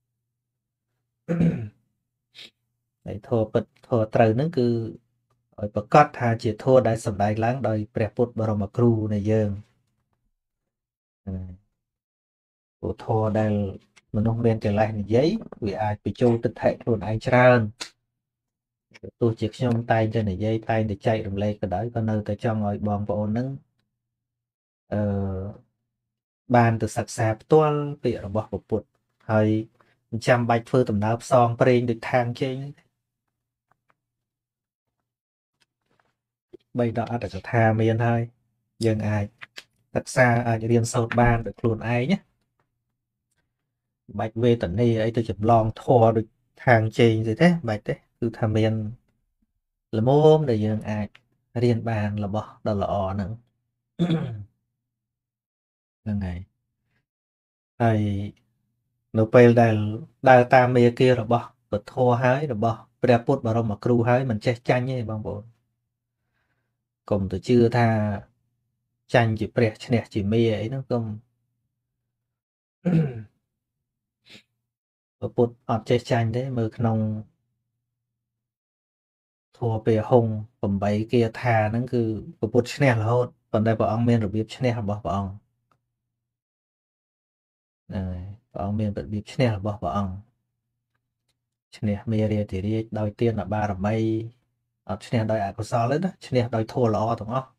ហើយធម៌ពិតធម៌ត្រូវហ្នឹងគឺឲ្យប្រកាសថាជាធម៌ដែលសម្ដែងឡើងដោយព្រះពុទ្ធបរមគ្រូនៃយើងពុទ្ធធម៌ដែលមនុស្សមានកិលេសនិយាយវាអាចបញ្ចូលទិដ្ឋិខ្លួនឯងច្រើនទោះជាខ្ញុំតែងតែនិយាយតែងតែចែករំលែកក៏ដោយក៏នៅតែចង់ឲ្យបងប្អូនហ្នឹងអឺបានទៅសិក្សាផ្ទាល់ពាក្យរបស់ព្រះពុទ្ធហើយមិនចាំបាច់ធ្វើដំណើរផ្សងព្រេងដូចທາງជេងបីដកអត្តកថាមានហើយយើងអាចសិក្សាអាចរៀនសូត្របានដោយខ្លួនឯងណាបាច់វេទនាអីទៅចម្លងធម៌ដូចខាងជេងទេទេបាច់ទេគឺថាមានល្មមដែលយើងអាចរៀនបានរបស់ដ៏ល្អហ្នឹងហ្នឹងហើយហើយនៅពេលដែលដើរតាមមេគារបស់ពធហើយរបស់ព្រះពុទ្ធបរមគ្រូហើយមិនចេះចាញ់ទេបងប្អូនកុំទៅជឿថាចាញ់ជាព្រះឈ្នះជាមេអីហ្នឹងកុំពុទ្ធអត់ចេះចាញ់ទេមើលក្នុងធម៌ពេលហុង8គាថាហ្នឹងគឺពុទ្ធឈ្នះរហូតប៉ុន្តែព្រះអង្គមានរបៀបឈ្នះរបស់ព្រះអង្គហ្នឹងហើយព្រះអង្គមានរបៀបឈ្នះរបស់ព្រះអង្គឈ្នះមេរាធិរាជដោយទានបារមីអត់ឈ្នះដោយអកុសលទេណាឈ្នះដោយធម៌ល្អទាំងអស់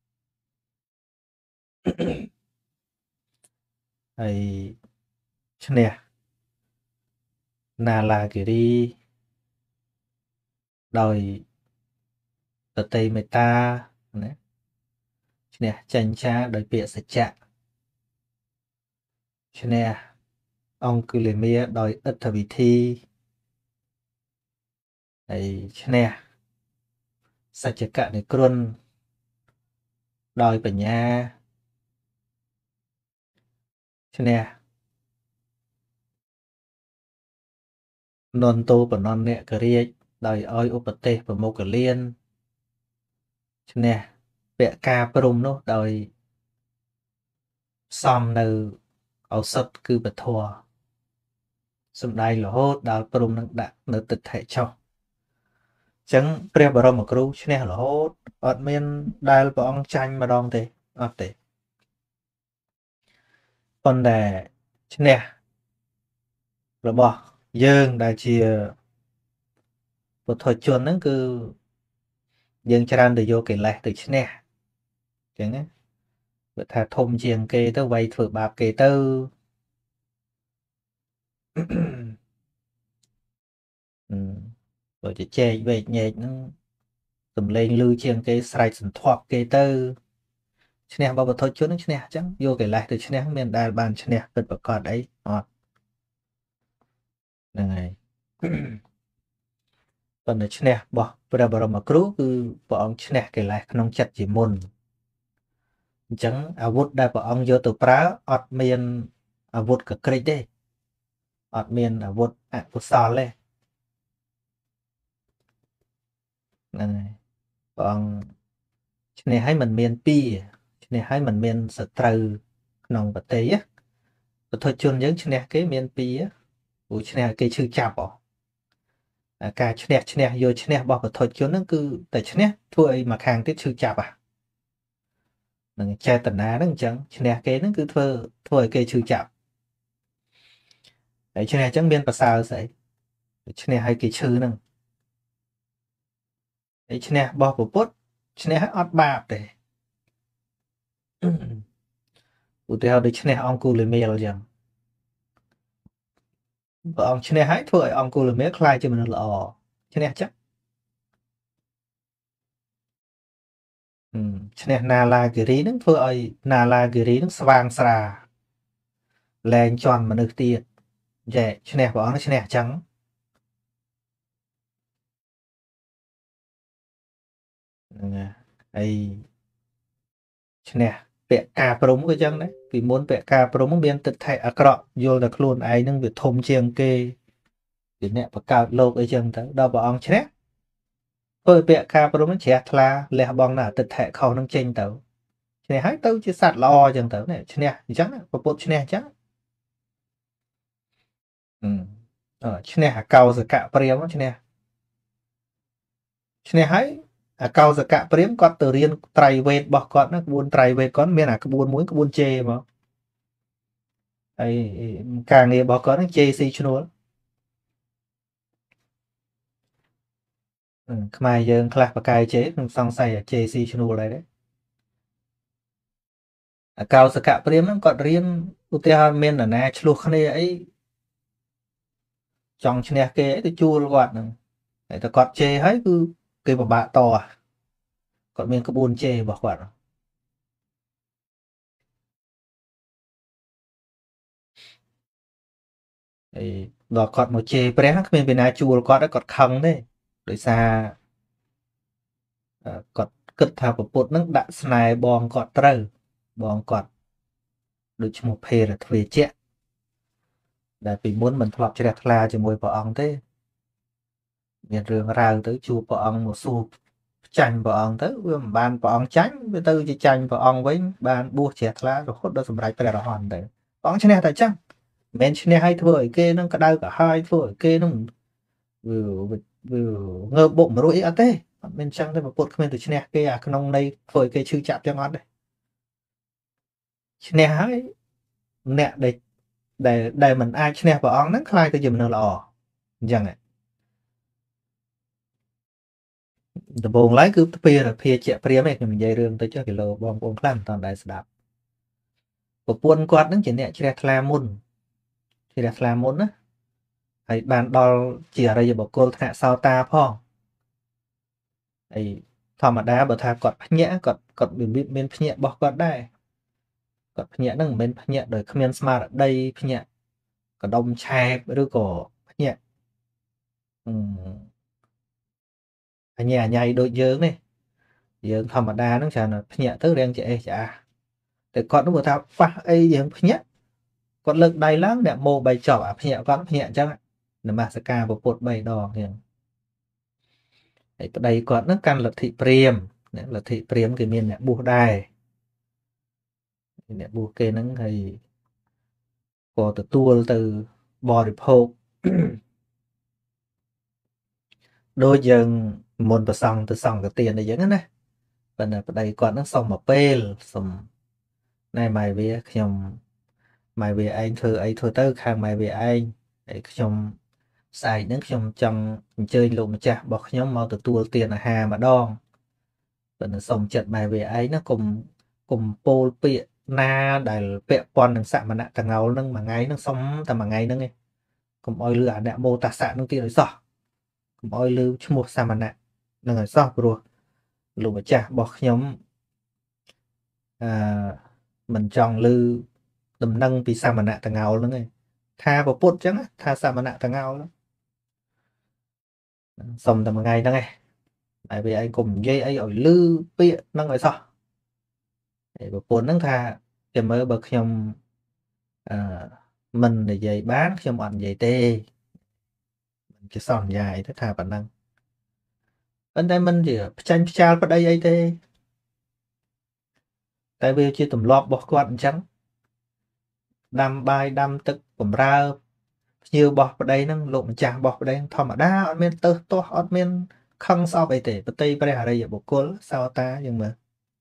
ហើយឈ្នះណាឡាគិរីដោយតតិមេត្តាណាឈ្នះចិញ្ចាដោយពាក្យសច្ចៈឈ្នះអង្គុលិមាដោយអិដ្ឋវិធីហើយឈ្នះសច្ចកនិគ្រុនដោយបញ្ញាឈ្នះនន្តោបណនអ្នកករាជដោយឲ្យឧបទេសប្រមុខលៀនឈ្នះពៈការព្រំនោះដោយសំនៅឱសថគឺពធសំដែងរហូតដល់ព្រំនឹងដាក់នៅទិដ្ឋិចុះអញ្ចឹងព្រះបរមគ្រូឈ្នះរហូតអត់មានដែលព្រះអង្គចាញ់ម្ដងទេអត់ទេប៉ុន្តែឈ្នះរបស់យើងដែលជាពុទ្ធជនហ្នឹងគឺយើងច្រើនទៅយកកិលេសទៅឈ្នះអញ្ចឹងណាបើថាធំជាងគេទៅវាយធ្វើបាបគេទៅបើជជែកវែកញែកហ្នឹងសំឡេងលឺជាងគេស្រែកសន្ធាប់គេទៅឈ្នះបបធជនហ្នឹងឈ្នះអញ្ចឹងយកកិលេសទៅឈ្នះមានដែលបានឈ្នះពិតប្រាកដអីអត់ហ្នឹងហើយប៉ុន្តែឈ្នះរបស់ព្រះបរមគ្រូគឺព្រះអង្គឈ្នះកិលេសក្នុងចិត្តជាមុនអញ្ចឹងអាវុធដែលព្រះអង្គយកទៅប្រើអត់មានអាវុធកក្រិចទេអត់មានអាវុធអកុសលទេហ្នឹងហើយព្រះអង្គឈ្នះឲ្យមិនមានពីឈ្នះឲ្យមិនមានសត្រូវក្នុងប្រទេសពុទ្ធជនយើងឈ្នះគេមានពីព្រោះឈ្នះគេឈឺចាប់ហ៎ការឈ្នះឈ្នះយកឈ្នះរបស់ពុទ្ធជនហ្នឹងគឺតែឈ្នះធ្វើឲ្យមកខាងទៀតឈឺចាប់ហ่ะនឹងចេតនាហ្នឹងអញ្ចឹងឈ្នះគេហ្នឹងគឺធ្វើធ្វើឲ្យគេឈឺចាប់ហើយឈ្នះអញ្ចឹងមានប្រសើរស្អីឈ្នះឲ្យគេឈឺហ្នឹងហើយឈ្នះរបស់ពុទ្ធឈ្នះឲ្យអត់បាបទេឧទាហរណ៍ដូចឈ្នះអង្គុលិមាលអញ្ចឹងព្រះអង្គឈ្នះឲ្យធ្វើឲ្យអង្គុលិមាលខ្លាចជាមនុស្សល្អឈ្នះចឹងឈ្នះណាឡាគិរីហ្នឹងធ្វើឲ្យណាឡាគិរីហ្នឹងស្វាងស្រាលែងជន់មនុស្សទៀតចែឈ្នះព្រះអង្គឈ្នះចឹងហ្នឹងហើយឈ្នះពៈការព្រំក៏ចឹងដែរពីមុនពៈការព្រំមានទិដ្ឋិអាក្រក់យល់តែខ្លួនឯងហ្នឹងវាធំជាងគេជាអ្នកបង្កើតលោកអីចឹងទៅដល់ព្រះអង្គឈ្នះធ្វើពៈការព្រំជ្រះថ្លាលះបង់នៅទិដ្ឋិខុសហ្នឹងចេញទៅឈ្នះហើយទៅជាសត្វល្អចឹងទៅឈ្នះអញ្ចឹងពពុទ្ធឈ្នះអញ្ចឹងអឺឈ្នះអកោសកៈព្រាមឈ្នះឈ្នះហើយអកោសកៈព្រាមគាត់ទៅរៀនត្រៃវេទរបស់គាត់ណាក្បួនត្រៃវេទគាត់មានអាក្បួនមួយក្បួនជេមកហើយការងាររបស់គាត់ហ្នឹងជេស៊ីឈ្នួលខ្មែរយើងខ្លះបកាយជេខ្ញុំសង្ស័យអាជេស៊ីឈ្នួលដែរទេអកោសកៈព្រាមហ្នឹងគាត់រៀនឧទាហរណ៍មាននរណាឆ្លោះគ្នាអីចង់ឈ្នះគេទៅជួលគាត់ហ្នឹងតែគាត់ជេរហើយគឺគេពិបាកតគាត់មានក្បួនជេររបស់គាត់ហើយដល់គាត់មកជេរព្រះគ្មានពីណាជួលគាត់គាត់ខឹងទេដោយសារគាត់គិតថាពពុទ្ធនឹងដាក់ស្នេហ៍បងគាត់ត្រូវបងគាត់ដូចឈ្មោះភេរទ្វេជៈដែលពីមុនមិនធ្លាប់ជ្រះថ្លាជាមួយព្រះអង្គទេមានរឿងរ៉ាវទៅជួបព្រះអង្គមកសួរចាញ់ព្រះអង្គទៅវាមិនបានព្រះអង្គចាញ់វាទៅជាចាញ់ព្រះអង្គវិញបានបួសជ្រះថ្លារហូតដល់សម្រេចព្រះរហន្តទៅព្រះអង្គឈ្នះតែចឹងមិនមែនឈ្នះឲ្យធ្វើឲ្យគេនឹងក្តៅក្រហាយធ្វើឲ្យគេនឹងវាវាងើបបុកមួយរួចអីអត់ទេអត់មានចឹងទេពុទ្ធគ្មានទៅឈ្នះគេអាក្នុងន័យធ្វើឲ្យគេឈឺចាប់ចឹងអត់ទេឈ្នះហើយអ្នកដែលដែលដែលមិនអាចឈ្នះព្រះអង្គហ្នឹងខ្លាយទៅជាមនុស្សល្អអញ្ចឹងដំបូងឡើយគឺទ្វារភាជាព្រាមឯងខ្ញុំនិយាយរឿងទៅចុះគីឡូបងប្អូនខ្លះមិនតាន់ដែរស្ដាប់ប្រពន្ធគាត់ហ្នឹងជាអ្នកជ្រះថ្លាមុនជ្រះថ្លាមុនណាហើយបានដល់ជាអរិយបុគ្គលថ្នាក់សោតាផងហើយធម្មតាបើថាគាត់ភ្ញាក់គាត់គាត់មានភ្ញាក់របស់គាត់ដែរគាត់ភ្ញាក់ហ្នឹងមិនមែនភ្ញាក់ដោយគ្មានស្មារតីភ្ញាក់កដុំឆែបឬក៏ភ្ញាក់អញ្ញាអញ្ញៃដូចយើងនេះយើងធម្មតាហ្នឹងច្រើនភ្ញាក់ទៅរៀងជាអេះចាស់តែគាត់នោះថាប៉ះអីយើងភ្ញាក់គាត់លើកដៃឡើងអ្នកម៉ូបីចប់អាភ្ញាក់គាត់ភ្ញាក់អញ្ចឹងនមស្ការពុទ្ធបីដងហ្នឹងហើយប្តីគាត់ហ្នឹងកាន់លទ្ធិព្រាហ្មណ៍លទ្ធិព្រាហ្មណ៍គេមានអ្នកបួសដែរអ្នកបួសគេហ្នឹងហើយក៏ទទួលទៅបរិភោគដូចយើងមុនប្រសង់ទៅសង្ឃទានអីចឹងណាប៉ុន្តែប្តីគាត់ហ្នឹងសុំមកពេលសុំណែម៉ែវាខ្ញុំម៉ែវាឯងធ្វើអីធ្វើទៅខាងម៉ែវាឯងហើយខ្ញុំស្អែកហ្នឹងខ្ញុំចង់អញ្ជើញលោកម្ចាស់របស់ខ្ញុំមកទទួលទានអាហារម្ដងប៉ុន្តែសុំចិត្តម៉ែវាឯងណាកុំកុំពោលពាក្យណាដែលពាក់ព័ន្ធនឹងសមណៈតងោលហ្នឹងមួយថ្ងៃហ្នឹងសុំតែមួយថ្ងៃហ្នឹងឯងកុំអោយលឺអាអ្នកមោតស័កហ្នឹងទៀតឲ្យសោះកុំអោយលឺឈ្មោះសមណៈហ្នឹងឲ្យសោះព្រោះលោកម្ចាស់របស់ខ្ញុំអឺមិនចង់លឺដំណឹងពីសមណៈតងោលហ្នឹងឯងថាពពុទ្ធអញ្ចឹងថាសមណៈតងោលសុំតែមួយថ្ងៃហ្នឹងឯងតែវាឯងកុំនិយាយអីឲ្យលឺពាក្យហ្នឹងឲ្យសោះហើយប្រពន្ធហ្នឹងថាចាំមើលបើខ្ញុំអឺមិននិយាយបានខ្ញុំអត់និយាយទេមិនជាសន្យាអីទៅថាប៉ុណ្ណឹងប៉ុន្តែមិនជាផ្ចាញ់ផ្ចាលប្តីអីទេតែវាជាទម្លាប់របស់គាត់អញ្ចឹងដាំបាយដាំទឹកបំរើភ្ញៀវរបស់ប្តីហ្នឹងលោកម្ចាស់របស់ប្តីធម្មតាអត់មានទៅទាស់អត់មានខឹងស្អប់អីទេបតីព្រះអរិយបុគ្គលសោតាយើងមើល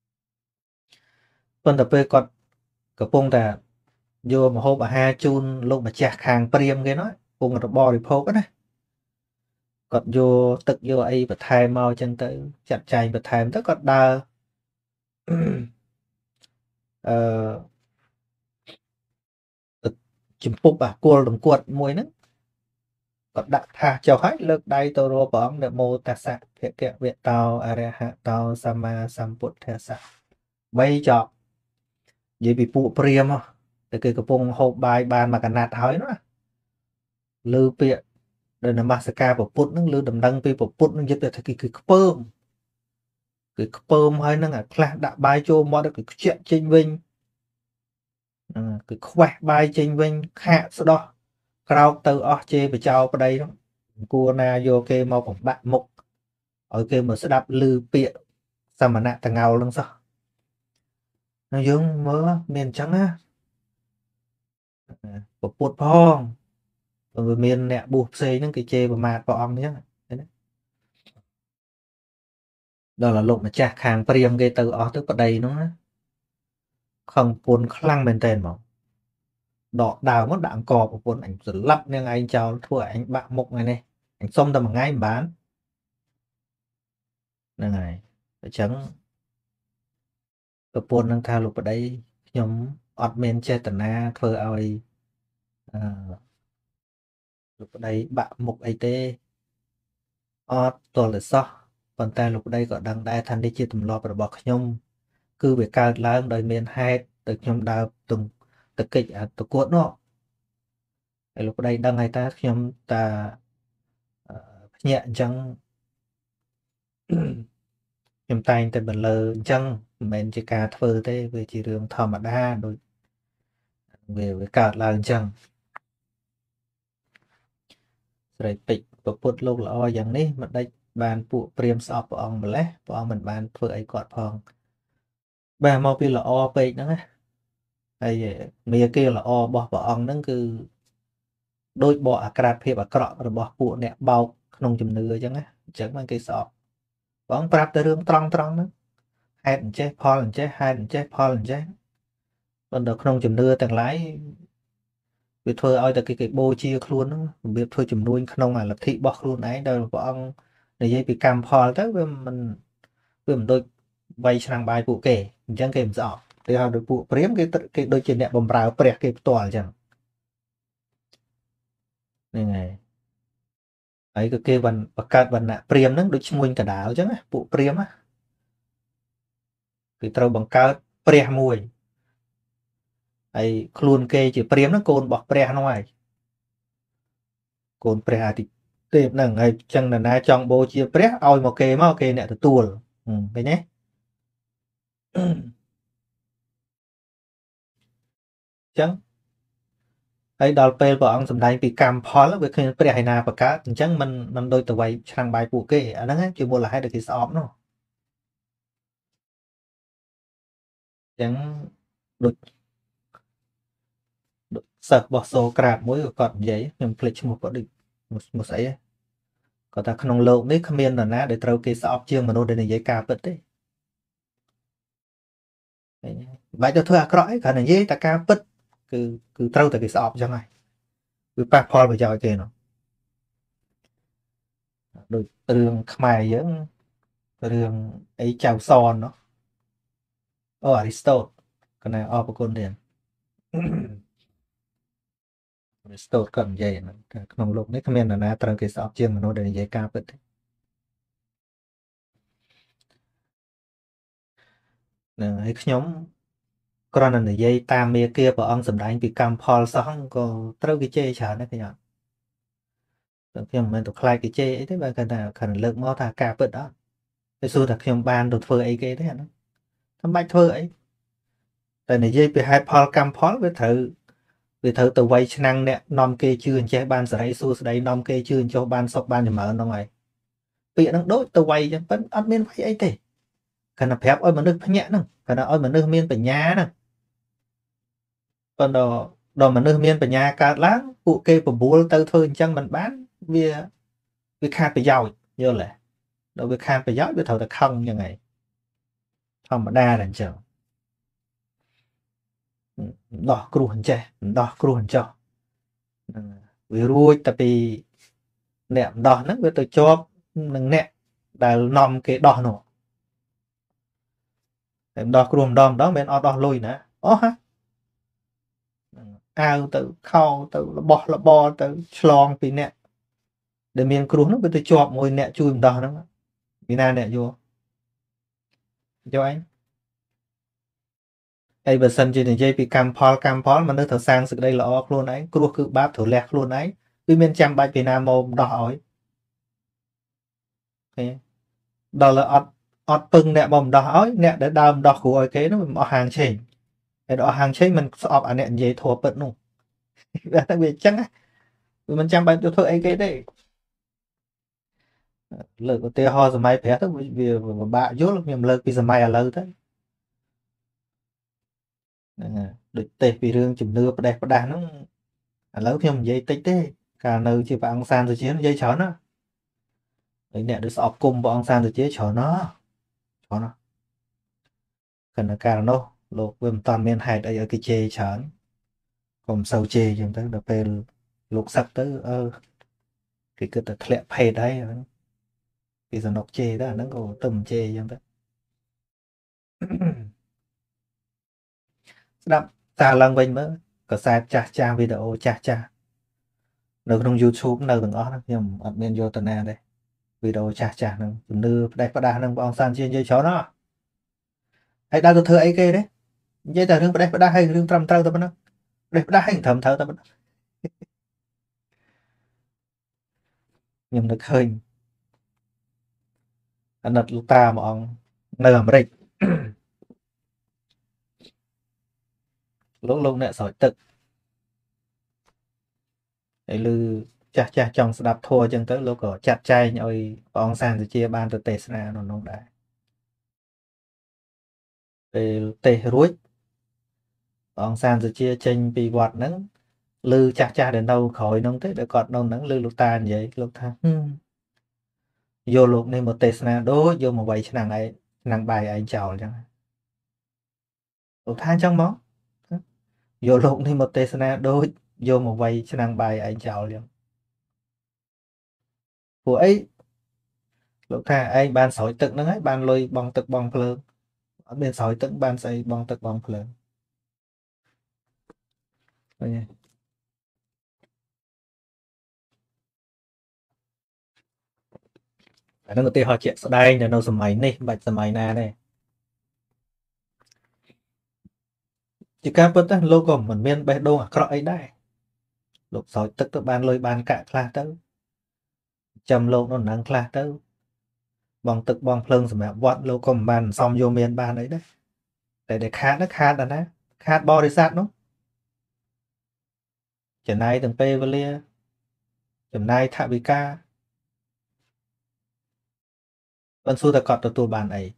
ប៉ុន្តែពេលគាត់កំពុងតែយកម្ហូបអាហារជូនលោកម្ចាស់ខាងព្រាមគេនោះកំពុងរបរិភោគណាគាត់យកទឹកយកអីបន្ថែមមកអញ្ចឹងទៅចាត់ចែងបន្ថែមទៅគាត់ដើរអឺចំពុបអាគល់រង្គត់មួយហ្នឹងគាត់ដាក់ថាសចុះហើយលើកដៃទៅរកព្រះអង្គនមោតស្សៈភគវៈតោអរហតោសម្មាសម្ពុទ្ធស្សៈបីចប់និយាយពីពួកព្រាហ្មណ៍តែគេកំពុងហូបបាយបានមួយកណាត់ហើយណាលើពាក្យដែលនមស្ការពុទ្ធហ្នឹងលើដំណឹងពីពុទ្ធហ្នឹងយល់ថាគឺខ្ពើមគឺខ្ពើមហើយហ្នឹងអាខ្លះដាក់បាយចូលមាត់គឺខ្ជាក់ចេញវិញគឺខ្វះបាយចេញវិញខាកស្ដោះក្រោកទៅអស់ជេរបចោប្តីហ្នឹងគួរណាយកគេមកបំបាក់មុខឲ្យគេមកស្ដាប់ឮពាក្យសមណៈតងោលហ្នឹងសោះហើយយើងមើលមានអញ្ចឹងណាពពុទ្ធផងបើមានអ្នកបួសផ្សេងហ្នឹងគេជេរប្រមាថព្រះអង្គអញ្ចឹងដល់លោកម្ចាស់ខាងព្រាហ្មណ៍គេទៅអស់ទៅប្តីហ្នឹងណាខឹងពុនខ្លាំងមែនតើហ្មងដកដើមមកដាក់អង្គប្រពន្ធអញស្លាប់នាងឯងចោលធ្វើអញបាក់មុខថ្ងៃនេះអញសុំតែមួយថ្ងៃមិនបានហ្នឹងហើយអញ្ចឹងប្រពន្ធនឹងថាលោកប្តីខ្ញុំអត់មានចេតនាធ្វើឲ្យអឺលោកប្តីបាក់មុខអីទេអត់ទល់តែសោះប៉ុន្តែលោកប្តីក៏ដឹងដែរថានេះជាទម្លាប់របស់ខ្ញុំគឺវាកើតឡើងដោយមានហេតុទៅខ្ញុំដើរទងតកិច្ចអាតកួតនោះហើយលោកប្តីដឹងហើយតាខ្ញុំតាភ្ញាក់អញ្ចឹងខ្ញុំតែងតែបន្លឺអញ្ចឹងមិនមែនជាការធ្វើទេវាជារឿងធម្មតាដូចវាវាកើតឡើងអញ្ចឹងស្រីពេជ្រប្រពុតលោកល្អយ៉ាងនេះមិនដេចបានពួកព្រាមស្អប់ព្រះអង្គម្លេះព្រះអង្គមិនបានធ្វើអីគាត់ផងបាទមកពីល្អពេកហ្នឹងណាហើយមាគេល្អរបស់ព្រះអង្គហ្នឹងគឺដូចបកអាក្រាតភាពអាក្រក់របស់ពួកអ្នកបោកក្នុងជំនឿអញ្ចឹងណាអញ្ចឹងបានគេស្អប់ព្រះអង្គប្រាប់តែរឿងត្រង់ត្រង់ហ្នឹងហេតុអញ្ចេះផលអញ្ចេះហេតុអញ្ចេះផលអញ្ចេះប៉ុន្តែក្នុងជំនឿទាំងឡាយវាធ្វើឲ្យតែគេគេបូជាខ្លួនហ្នឹងរបៀបធ្វើជំនួញក្នុងអាលទ្ធិរបស់ខ្លួនឯងដែលព្រះអង្គនិយាយពីកម្មផលទៅវាមិនវាមិនដូចវាយឆ្នាំងបាយពួកគេអញ្ចឹងគេមិនស្អប់គេហៅដូចពួកព្រាហ្មណ៍គេគេដូចជាអ្នកបំរើព្រះគេផ្ទាល់អញ្ចឹងហ្នឹងហើយហើយក៏គេបានបង្កើតវណ្ណៈព្រាហ្មណ៍ហ្នឹងដូចឈ្មួញកដាលអញ្ចឹងណាពួកព្រាហ្មណ៍ណាគេត្រូវបង្កើតព្រះមួយហើយខ្លួនគេជាព្រាហ្មណ៍ហ្នឹងកូនរបស់ព្រះហ្នឹងហើយកូនព្រះអាទិទេពហ្នឹងហើយអញ្ចឹងនរណាចង់បូជាព្រះឲ្យមកគេមកគេអ្នកទទួលឃើញទេអញ្ចឹងហើយដល់ពេលព្រះអង្គសម្ដែងពីកម្មផលវាឃើញព្រះឯណាបកើតអញ្ចឹងมันมันដូចទៅវាយឆ្នាំងបាយពួកគេអាហ្នឹងជាមូលហេតុដែលគេស្អប់នោះអញ្ចឹងដូចសិស្សរបស់សូក្រាតមួយក៏គាត់និយាយខ្ញុំភ្លេចឈ្មោះគាត់ដូចមកស្អីគាត់ថាក្នុងโลกនេះគ្មាននរណាដែលត្រូវគេស្អប់ជាងមនុស្សដែលនិយាយការពិតទេបាច់ទៅធ្វើអាក្រក់អីគ្រាន់តែនិយាយតែការពិតគឺគឺត្រូវតែគេស្អប់អញ្ចឹងហើយវាប៉ះផលប្រយោជន៍គេនោះដូចរឿងខ្មែរយើងរឿងអីចៅសននោះអូអារីស្តូតកណែអរប្រគុណទៀតអារីស្តូតគាត់និយាយថាក្នុងโลกនេះគ្មាននរណាត្រូវគេស្អប់ជាងមនុស្សដែលនិយាយការពិតទេហ្នឹងហើយខ្ញុំគ្រាន់តែនិយាយតាមមេគាព្រះអង្គសម្ដែងពីកម្មផលសោះក៏ត្រូវគេជេរច្រើនដែរខ្ញុំតែខ្ញុំមិនមែនទៅខ្លាចគេជេរអីទេបើគាត់ថាគាត់លើកមកថាការពិតអត់តែសួរថាខ្ញុំបានទៅធ្វើអីគេទេអាហ្នឹងមិនបាច់ធ្វើអីតែនិយាយពីហេតុផលកម្មផលវាត្រូវវាត្រូវទៅវាយឆ្នាំងអ្នកនាំគេជឿអញ្ចេះបានសេរីសួស្ដីនាំគេជឿអញ្ចោះបានសុខបានចម្រើនហ្នឹងហើយពាក្យហ្នឹងដូចទៅវាយអញ្ចឹងប៉ិនអត់មានវាយអីទេគាត់តែប្រាប់ឲ្យមនុស្សភ្ញាក់ហ្នឹងគាត់ថាឲ្យមនុស្សមានបញ្ញាហ្នឹងប៉ុន្តែដល់មនុស្សមានបញ្ញាកើតឡើងពួកគេបបួលទៅធ្វើអញ្ចឹងមិនបានវាវាខាតប្រយោជន៍យល់ទេដល់វាខាតប្រយោជន៍វាត្រូវតែខឹងអញ្ចឹងហើយធម្មតាតែអញ្ចឹងដោះគ្រោះអញ្ចេះដោះគ្រោះអញ្ចោះហ្នឹងវារួចតែពីអ្នកដោះហ្នឹងវាទៅជាប់នឹងអ្នកដែលនាំគេដោះនោះតែដោះគ្រោះម្ដងម្ដងមិនអត់ដោះលុយណាអស់ហ่ะអាវទៅខោទៅរបស់របរទៅឆ្លងពីអ្នកដែលមានគ្រោះហ្នឹងវាទៅជាប់មួយអ្នកជួយម្ដងហ្នឹងពីណាអ្នកយកយកអញហើយបើសិនជានិយាយពីកម្មផលកម្មផលមនុស្សត្រូវសាងសេចក្តីល្អខ្លួនឯងគ្រោះគឺបាបត្រូវលះខ្លួនឯងវាមានចាំបាច់ពីណាមកដោះឲ្យឃើញដល់អត់អត់ពឹងអ្នកបំដោះឲ្យអ្នកដែលដើមដោះគ្រូឲ្យគេនោះវាអស់ហាងឆេងហើយដល់អស់ហាងឆេងមិនស្អប់អាអ្នកនិយាយធัวពិតនោះវាតែវាអញ្ចឹងវាមិនចាំបាច់ទៅធ្វើអីគេទេលើកឧទាហរណ៍សម័យព្រះទៅវាពិបាកយល់ខ្ញុំលើកពីសម័យឥឡូវទៅហ្នឹងហើយដូចទេពីរឿងជំនឿផ្ដេសផ្ដាស់ហ្នឹងឥឡូវខ្ញុំនិយាយតិចទេកាលនៅជាព្រះអង្គសានសុជានិយាយច្រើនណាហើយអ្នកដែលស្អប់គុំព្រះអង្គសានសុជាច្រើនណាច្រើនណាគណៈកាលនោះលោកវាមិនតាន់មានហេតុអីឲ្យគេជេរច្រើនក៏មិនសូវជេរអញ្ចឹងទៅដល់ពេលលោកសឹកទៅអឺគេគិតតែធ្លាក់ភេទហើយហ្នឹងគេសនុកជេរទៅអាហ្នឹងក៏ទៅមិនជេរអញ្ចឹងទៅស្ដាប់សារឡើងវិញមើលកសែតចាស់ចាស់វីដេអូចាស់ចាស់នៅក្នុង YouTube នៅទាំងអស់ណាខ្ញុំអត់មានយកទៅណាទេវីដេអូចាស់ចាស់ហ្នឹងជំនឿផ្ដេសផ្ដាស់ហ្នឹងបងសានជានិយាយច្រើនណាស់ហើយដើរទៅធ្វើអីគេទេនិយាយតែរឿងផ្ដេសផ្ដាស់ហើយរឿងត្រឹមត្រូវតែប៉ុណ្ណឹងផ្ដេសផ្ដាស់ហើយត្រឹមត្រូវតែប៉ុណ្ណឹងខ្ញុំនឹកឃើញអាណិតលោកតាមួយអង្គនៅអាមេរិកលោកលោកអ្នកស្រោចទឹកហើយឮចាស់ចាស់ចង់ស្ដាប់ធម៌អញ្ចឹងទៅលោកក៏ចាត់ចែងឲ្យព្រះអង្គសានសុជាបានទៅទេសនានៅនោះដែរពេលទេសរួចព្រះអង្គសានសុជាចេញពីវត្តហ្នឹងឮចាស់ចាស់ដែលនៅក្រោយហ្នឹងទេដែលគាត់នៅហ្នឹងឮលោកតានិយាយលោកថាយកលោកនេះមកទេសនាដូចយកមកវាយឆ្នាំងឯងឆ្នាំងបាយឯងចោលអញ្ចឹងលោកថាអញ្ចឹងមកយកលោកនេះមកទេសនាដូចយកមកវាយឆ្នាំងបាយឯងចោលអញ្ចឹងពួកអីលោកថាឯងបានស្រោចទឹកហ្នឹងហើយបានលុយបងទឹកបងភ្លើងអត់មានស្រោចទឹកបានស្អីបងទឹកបងភ្លើងឃើញទេអានឹងឧទាហរណ៍ជាក់ស្ដែងនៅសម័យនេះបាច់សម័យណាទេជាការពិតទៅលោកក៏មិនមានបេះដូងអាក្រក់អីដែរលោកស្រោចទឹកទៅបានលុយបានកាក់ខ្លះទៅចាំលោកនោះនឹងខ្លះទៅបងទឹកបងភ្លើងសម្រាប់វត្តលោកក៏មិនបានសំយកមានបានអីដែរតែដែលខាតនោះខាតដល់ណាខាតបរិស័ទនោះចំណាយទាំងពេលវេលាចំណាយថវិកាបានសួរតែគាត់ទទួលបានអី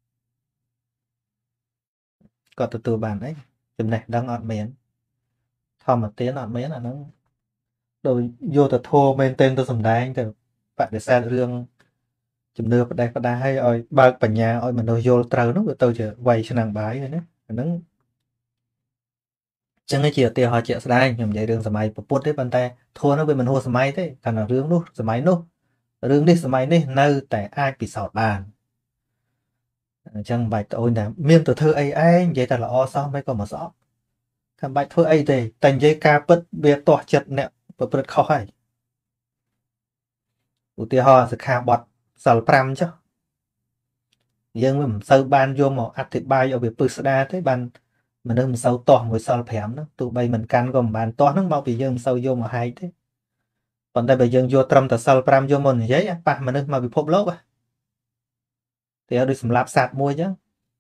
គាត់ទទួលបានអីចំណេះដឹងអត់មានធម្មទានអត់មានអាហ្នឹងដូចយកទៅធោមែនទែនទៅសំដែងទៅបដិសេធរឿងជំនឿផ្ដេសផ្ដាស់ឲ្យឲ្យបើកបញ្ញាឲ្យមនុស្សយល់ត្រូវនោះវាទៅជាវាយឆ្នាំងបាយហ្នឹងណាអាហ្នឹងចឹងជាឧទាហរណ៍ជាក់ស្ដែងខ្ញុំនិយាយរឿងសម័យពុទ្ធទេប៉ុន្តែធម៌នោះវាមិនហួសសម័យទេតែរឿងនោះសម័យនោះរឿងនេះសម័យនេះនៅតែអាចពិសោធន៍បានអញ្ចឹងបាច់ត្អូញតែមានទៅធ្វើអីឯងនិយាយតែល្អសោះមិនក៏មកស្អប់ថាបាច់ធ្វើអីទេតែនិយាយការពិតវាទាស់ចិត្តអ្នកប្រព្រឹត្តខុសហើយឧទាហរណ៍សិក្ខាបទសិលប្រាំចុះយើងមិនសូវបានយកមកអធិប្បាយឲ្យវាពឹស្ដារទេបានមនុស្សមិនសូវទាស់មួយសិលប្រាំហ្នឹងទោះបីមិនកាន់ក៏មិនបានទាស់ហ្នឹងមកពីយើងមិនសូវយកមកហែកទេប៉ុន្តែបើយើងយកត្រឹមតែសិលប្រាំយកមកនិយាយប៉ះមនុស្សមកពិភពលោកតែឲ្យដូចសម្លាប់សត្វមួយចឹង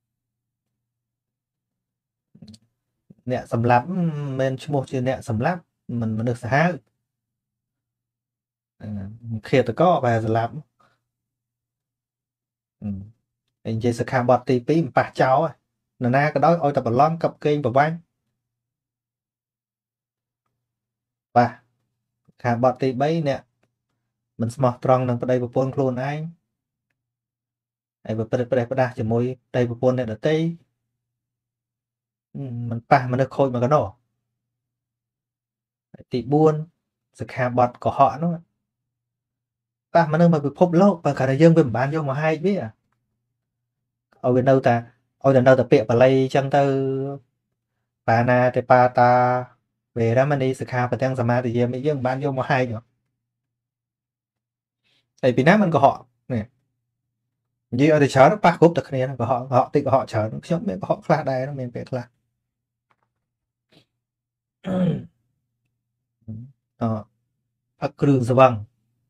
អ្នកសម្លាប់មិនឈ្មោះជាអ្នកសម្លាប់មិនមនុស្សសាហាវឃាតករបែរសម្លាប់និយាយសិក្ខាបទទីពីរមិនប៉ះចោលនរណាក៏ដោយឲ្យតែប្រឡំកັບកេងប្រវាញ់បាទសិក្ខាបទទីបីអ្នកមិនស្មោះត្រង់នឹងប្តីប្រពន្ធខ្លួនឯងហើយប្រព្រឹត្តប្រេះផ្ដាស់ជាមួយប្តីប្រពន្ធអ្នកដទៃមិនប៉ះមនុស្សខូចមកកណោទីបួនសិក្ខាបទកុហកនោះប៉ះមនុស្សមកពិភពលោកបើគាត់ថាយើងវាមិនបានយកមកហែកវាឲ្យវានៅតែឲ្យតែនៅតែពាក្យបាលីអញ្ចឹងទៅបាណាទេបាតាវេរមណីសិក្ខាបទាំងសមាទិយាមិយើងមិនបានយកមកហែកតែពីណាមិនកុហកនេះនិយាយឲ្យតែច្រើនប៉ះគ្រប់តែគ្នាកុហកកុហកតិចកុហកច្រើនខ្ញុំមានកុហកខ្លះដែរមានពេលខ្លះអផឹកគ្រឿងស្វឹង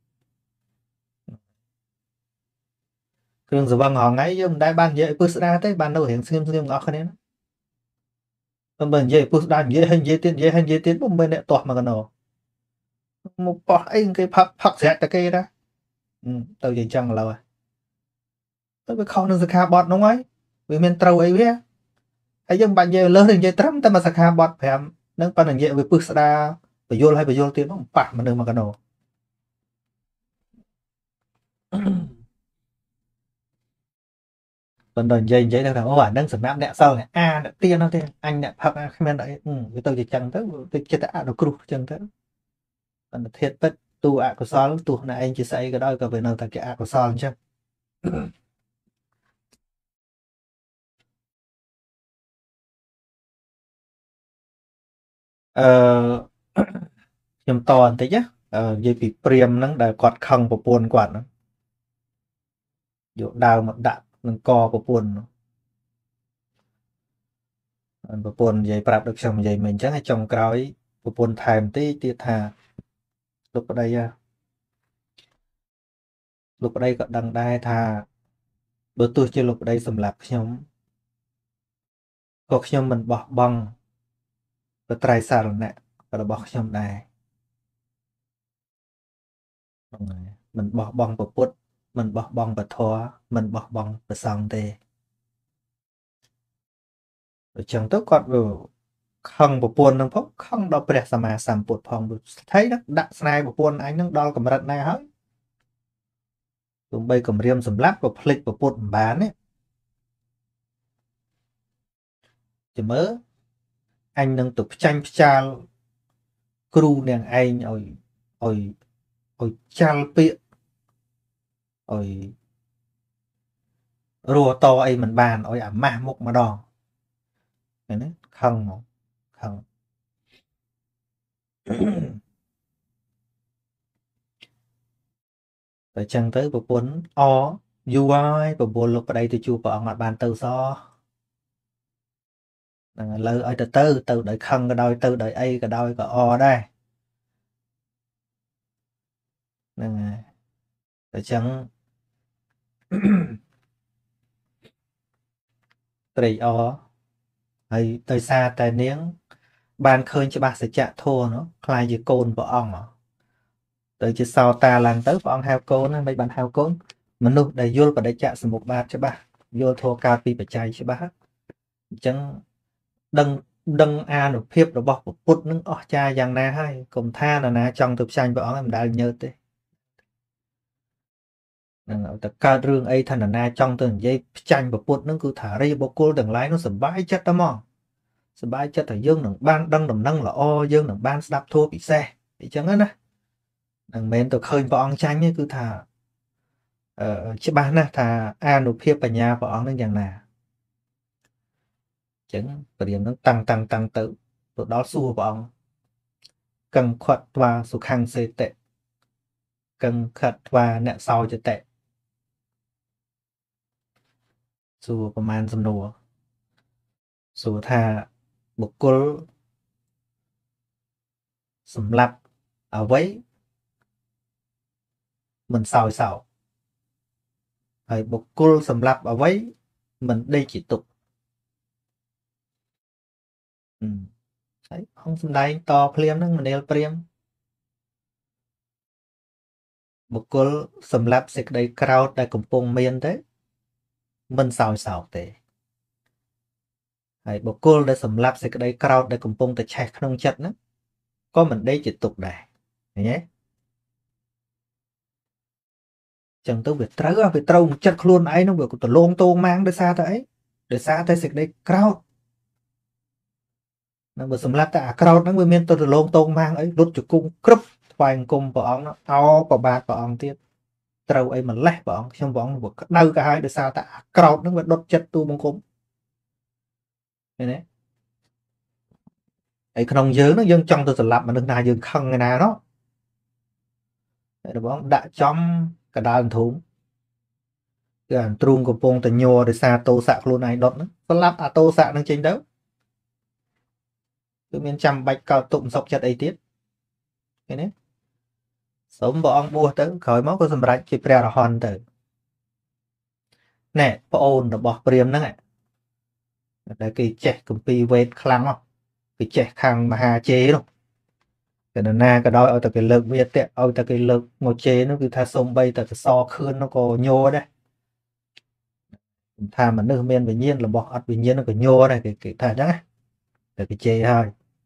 គ្រឿងស្វឹងហងៃយើងមិនដែលបាននិយាយឲ្យពឹស្ដារទេបាននៅរៀងស្ងៀមស្ងៀមទាំងអស់គ្នាតែបើនិយាយពឹស្ដារនិយាយហើយនិយាយទៀតនិយាយហើយនិយាយទៀតមិនមែនអ្នកទាស់មកកណោមកប៉ោះអីគេផឹកផឹកស្រាក់តែគេណាទៅនិយាយចឹងឥឡូវទៅវាខុសនឹងសិក្ខាបទនោះហើយវាមានត្រូវអីវាហើយយើងបាច់និយាយលើសនិយាយត្រឹមតែមកសិក្ខាបទប្រាំនឹងប៉ុន្តែនិយាយវាពឹស្ដារបញ្យល់ហើយបញ្យល់ទៀតនោះប៉ះមនុស្សមកកណោប៉ុន្តែនិយាយនិយាយថាអូអានឹងសម្រាប់អ្នកសិលអាអ្នកទៀននោះទេអញអ្នកផឹកគ្មានអីវាទៅជាចឹងទៅទៅចិត្តអនុគ្រោះចឹងទៅប៉ុន្តែធាតុពិតទូអកុសលទោះណាឯងជាស្អីក៏ដោយក៏វានៅតែជាអកុសលអញ្ចឹងអឺខ្ញុំតបន្តិចណានិយាយពីព្រាមហ្នឹងដែលគាត់ខឹងប្រពន្ធគាត់ហ្នឹងយកដាវមកដាក់នឹងកប្រពន្ធប្រពន្ធនិយាយប្រាប់ដូចខ្ញុំនិយាយមិញអញ្ចឹងហើយចុងក្រោយប្រពន្ធថែមតិចទៀតថាលោកប្តីលោកប្តីក៏ដឹងដែរថាបើទោះជាលោកប្តីសម្លាប់ខ្ញុំក៏ខ្ញុំមិនបោះបង់ប្រត្រៃសារណៈរបស់ខ្ញុំដែរហ្នឹងហើយមិនបោះបង់ពុទ្ធមិនបោះបង់ពធមិនបោះបង់ប្រសង្ឃទេអញ្ចឹងទៅគាត់វាខឹងប្រពន្ធនឹងផងខឹងដល់ព្រះសម្មាសម្ពុទ្ធផងស្ថិហ្នឹងដាក់ស្នេហ៍ប្រពន្ធអញនឹងដល់កម្រិតណាហើយទោះបីគម្រាមសម្លាប់ក៏ភ្លេចប្រពុតមិនបានទេចាំមើលអញនឹងទៅផ្ចាញ់ផ្ចាលគ្រូនាងឯងឲ្យឲ្យឲ្យចាល់ពាក្យឲ្យរੂតអីមិនបានឲ្យអាម៉ាស់មុខម្ដងឃើញទេខឹងមកខឹងតែចឹងទៅប្រពន្ធអយូរហើយប្រពន្ធលោកប្តីទៅជួបព្រះអង្គអត់បានទៅសោះហ្នឹងឥឡូវឲ្យទៅទៅទៅដោយខឹងក៏ដោយទៅដោយអីក៏ដោយក៏អដែរហ្នឹងហើយតែចឹងត្រេកអរហើយដោយសារតែនាងបានឃើញច្បាស់សច្ចៈធម៌នោះខ្លាយជាកូនព្រះអង្គទៅជាសោតាឡើងទៅព្រះអង្គហៅកូនហ្នឹងមិនបានហៅកូនមនុស្សដែលយល់បដិច្ចសមុប្បាតច្បាស់យល់ធម៌កើតពីបច្ច័យច្បាស់អញ្ចឹងដឹងដឹងអានុភាពរបស់ពុទ្ធនឹងអស្ចារ្យយ៉ាងណាហើយកុំថានរណាចង់ទៅផ្សាយព្រះអង្គមិនដែលញើតទេនឹងទៅកើតរឿងអីថានរណាចង់ទៅនិយាយផ្ចាញ់ពុទ្ធនឹងគឺថារិយបុគ្គលទាំងឡាយនោះសប្បាយចិត្តតែមកសប្បាយចិត្តថាយើងនឹងបានដឹងដំណឹងល្អយើងនឹងបានស្ដាប់ធម៌ពិសេសអញ្ចឹងណានឹងមិនមែនទៅឃើញព្រះអង្គចាញ់ទេគឺថាអឺច្បាស់ណាស់ថាអានុភាពបញ្ញាព្រះអង្គនឹងយ៉ាងណាអញ្ចឹងព្រាមនឹងតាំងតាំងតាំងទៅទៅដល់សួរព្រះអង្គកੰខត់ទ្វាសុខੰសេតិកੰខត់ទ្វាអ្នកសោចតិសួរប្រមាណសំណួរសួរថាបុគ្គលសម្លាប់អ្វីមិនសោយសោហើយបុគ្គលសម្លាប់អ្វីមិនដេកជាទុក្ខហើយអង្គសំដែងតភ្លាមហ្នឹងមនាលព្រាមបុគ្គលសម្លាប់សេចក្តីក្រោធដែលកំពុងមានទេមិនសោយសោកទេហើយបុគ្គលដែលសម្លាប់សេចក្តីក្រោធដែលកំពុងតែឆេះក្នុងចិត្តហ្នឹងក៏មិនដេកជាទុក្ខដែរឃើញទេចឹងទៅវាត្រូវវាត្រូវចិត្តខ្លួនឯងហ្នឹងវាក៏ទលងតងម៉ាងដោយសារតែអីដោយសារតែសេចក្តីក្រោធនឹងបើសម្លាប់តែអាក្រោធហ្នឹងវាមានទៅទលងតងម៉ាងអីលុតជង្គង់គ្រប់ថ្វាយអង្គមព្រះអង្គអោប្របាទព្រះអង្គទៀតត្រូវអីម្លេះព្រះអង្គខ្ញុំព្រះអង្គវាក្តៅក៏ហើយដោយសារតែអាក្រោធហ្នឹងវាដុតចិត្តទូបង្គំឃើញទេហើយក្នុងយើងហ្នឹងយើងចង់ទៅសម្លាប់មនុស្សណាយើងខឹងឯណានោះហើយបងដាក់ចំកដាលធូមគឺអាទ្រូងកំពុងតញ័រដោយសារតោសៈខ្លួនឯងដុតហ្នឹងសម្លាប់អាតោសៈហ្នឹងចេញទៅគឺមានចាំបាច់កោតទុកមិនសុខចិត្តអីទៀតឃើញទេសូមព្រះអង្គបួសទៅក្រោយមកក៏សម្រេចជាព្រះអរហន្តទៅណែប្អូនរបស់ព្រាហ្មណ៍ហ្នឹងដែលគេចេះគម្ពីរវេទខ្លាំងគេចេះខាងមហាជេរនោះតែណាក៏ដោយឲ្យតែគេលើកវាទៀតឲ្យតែគេលើកមកជេរនោះគឺថាសំបីតែកសខឿននោះក៏ញ័រដែរថាមនុស្សមានវិញ្ញាណរបស់អត់វិញ្ញាណក៏ញ័រដែរគេគេថាអញ្ចឹងតែគេជេរហើយ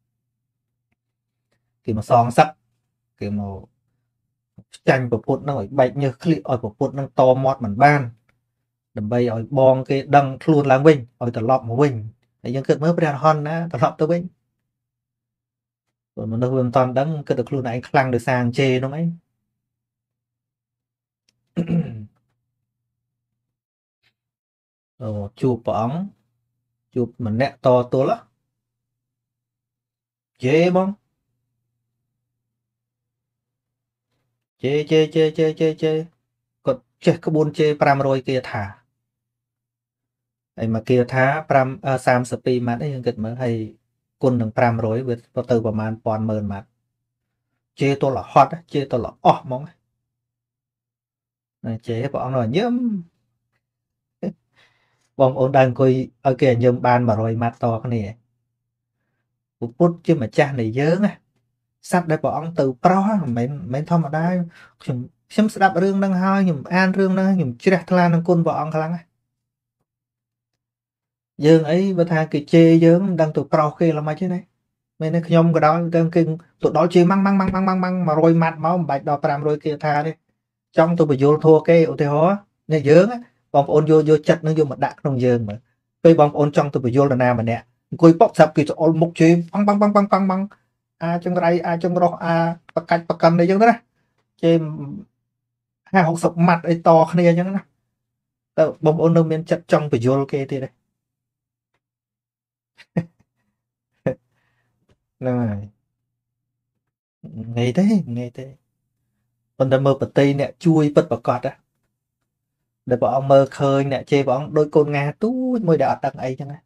គេមកសងសឹកគេមកចាញ់ប្រពុតនឹងឲ្យបែកញើសឃ្លៀកឲ្យប្រពុតនឹងតមាត់មិនបានដើម្បីឲ្យបងគេដឹងខ្លួនឡើងវិញឲ្យត្រឡប់មកវិញហើយយើងគិតមើលព្រះអរហន្តណាត្រឡប់ទៅវិញព្រោះមនុស្សវាមិនតាន់ដឹងគិតតែខ្លួនឯងខ្លាំងដោយសារអញ្ជេរនោះអីអូជួបព្រះអង្គជួបម្នាក់តទល់ជេរបងជេរជេរជេរជេរជេរជេរគាត់ចេះក្បួនជេរfive hundredគាថាហើយមកគាថា5 32ម៉ាត់យើងគិតមើលហើយគុណនឹងfive hundredវាទៅប្រមាណone thousandម៉ាត់ជេរទល់រហត់ជេរទល់រអស់ហ្មងណាជេរព្រះអង្គnóiញឹមបងប្អូនđangអង្គុយឲ្យគេញឹមបានone hundredម៉ាត់តគ្នាពុទ្ធជាម្ចាស់នៃយើងណាសត្វដែលព្រះអង្គទៅប្រោះមិនមែនមិនធម្មតាខ្ញុំខ្ញុំស្ដាប់រឿងហ្នឹងហើយខ្ញុំអានរឿងហ្នឹងខ្ញុំជ្រះថ្លានឹងគុណព្រះអង្គខ្លាំងណាស់យើងអីបើថាគេជេរយើងមិនដឹងទៅប្រោះគេល្មិចទេណាមែនទេខ្ញុំក៏ដល់ទៅគេទៅដល់ជេរម៉ាំងម៉ាំងម៉ាំងម៉ាំងម៉ាំងone hundredម៉ាត់មកមិនបាច់ដល់five hundredគេថាទេចង់ទៅបញ្យលធัวគេឧទាហរណ៍នេះយើងបងប្អូនយកយកចិត្តនឹងយកមកដាក់ក្នុងយើងមើលពេលបងប្អូនចង់ទៅបញ្យលនរណាម្នាក់អង្គុយប៉ុកស្រាប់គេច្អល់មុខជេរប៉ងប៉ងប៉ងប៉ងប៉ងប៉ងអាចង្រៃអាចង្រោះអាបកាច់បកិនអីចឹងទៅណាជេរห้าหกสิบម៉ាត់អីតគ្នាអញ្ចឹងណាតើបងប្អូននៅមានចិត្តចង់បញ្យលគេទៀតទេហ្នឹងហើយងាយទេងាយទេប៉ុន្តែមើលប្រតិអ្នកជួយពិតប្រកបណាដែលព្រះអង្គមើលឃើញអ្នកជេរព្រះអង្គដូចកូនងាទូចមួយដែលអត់ដឹងអីចឹងណា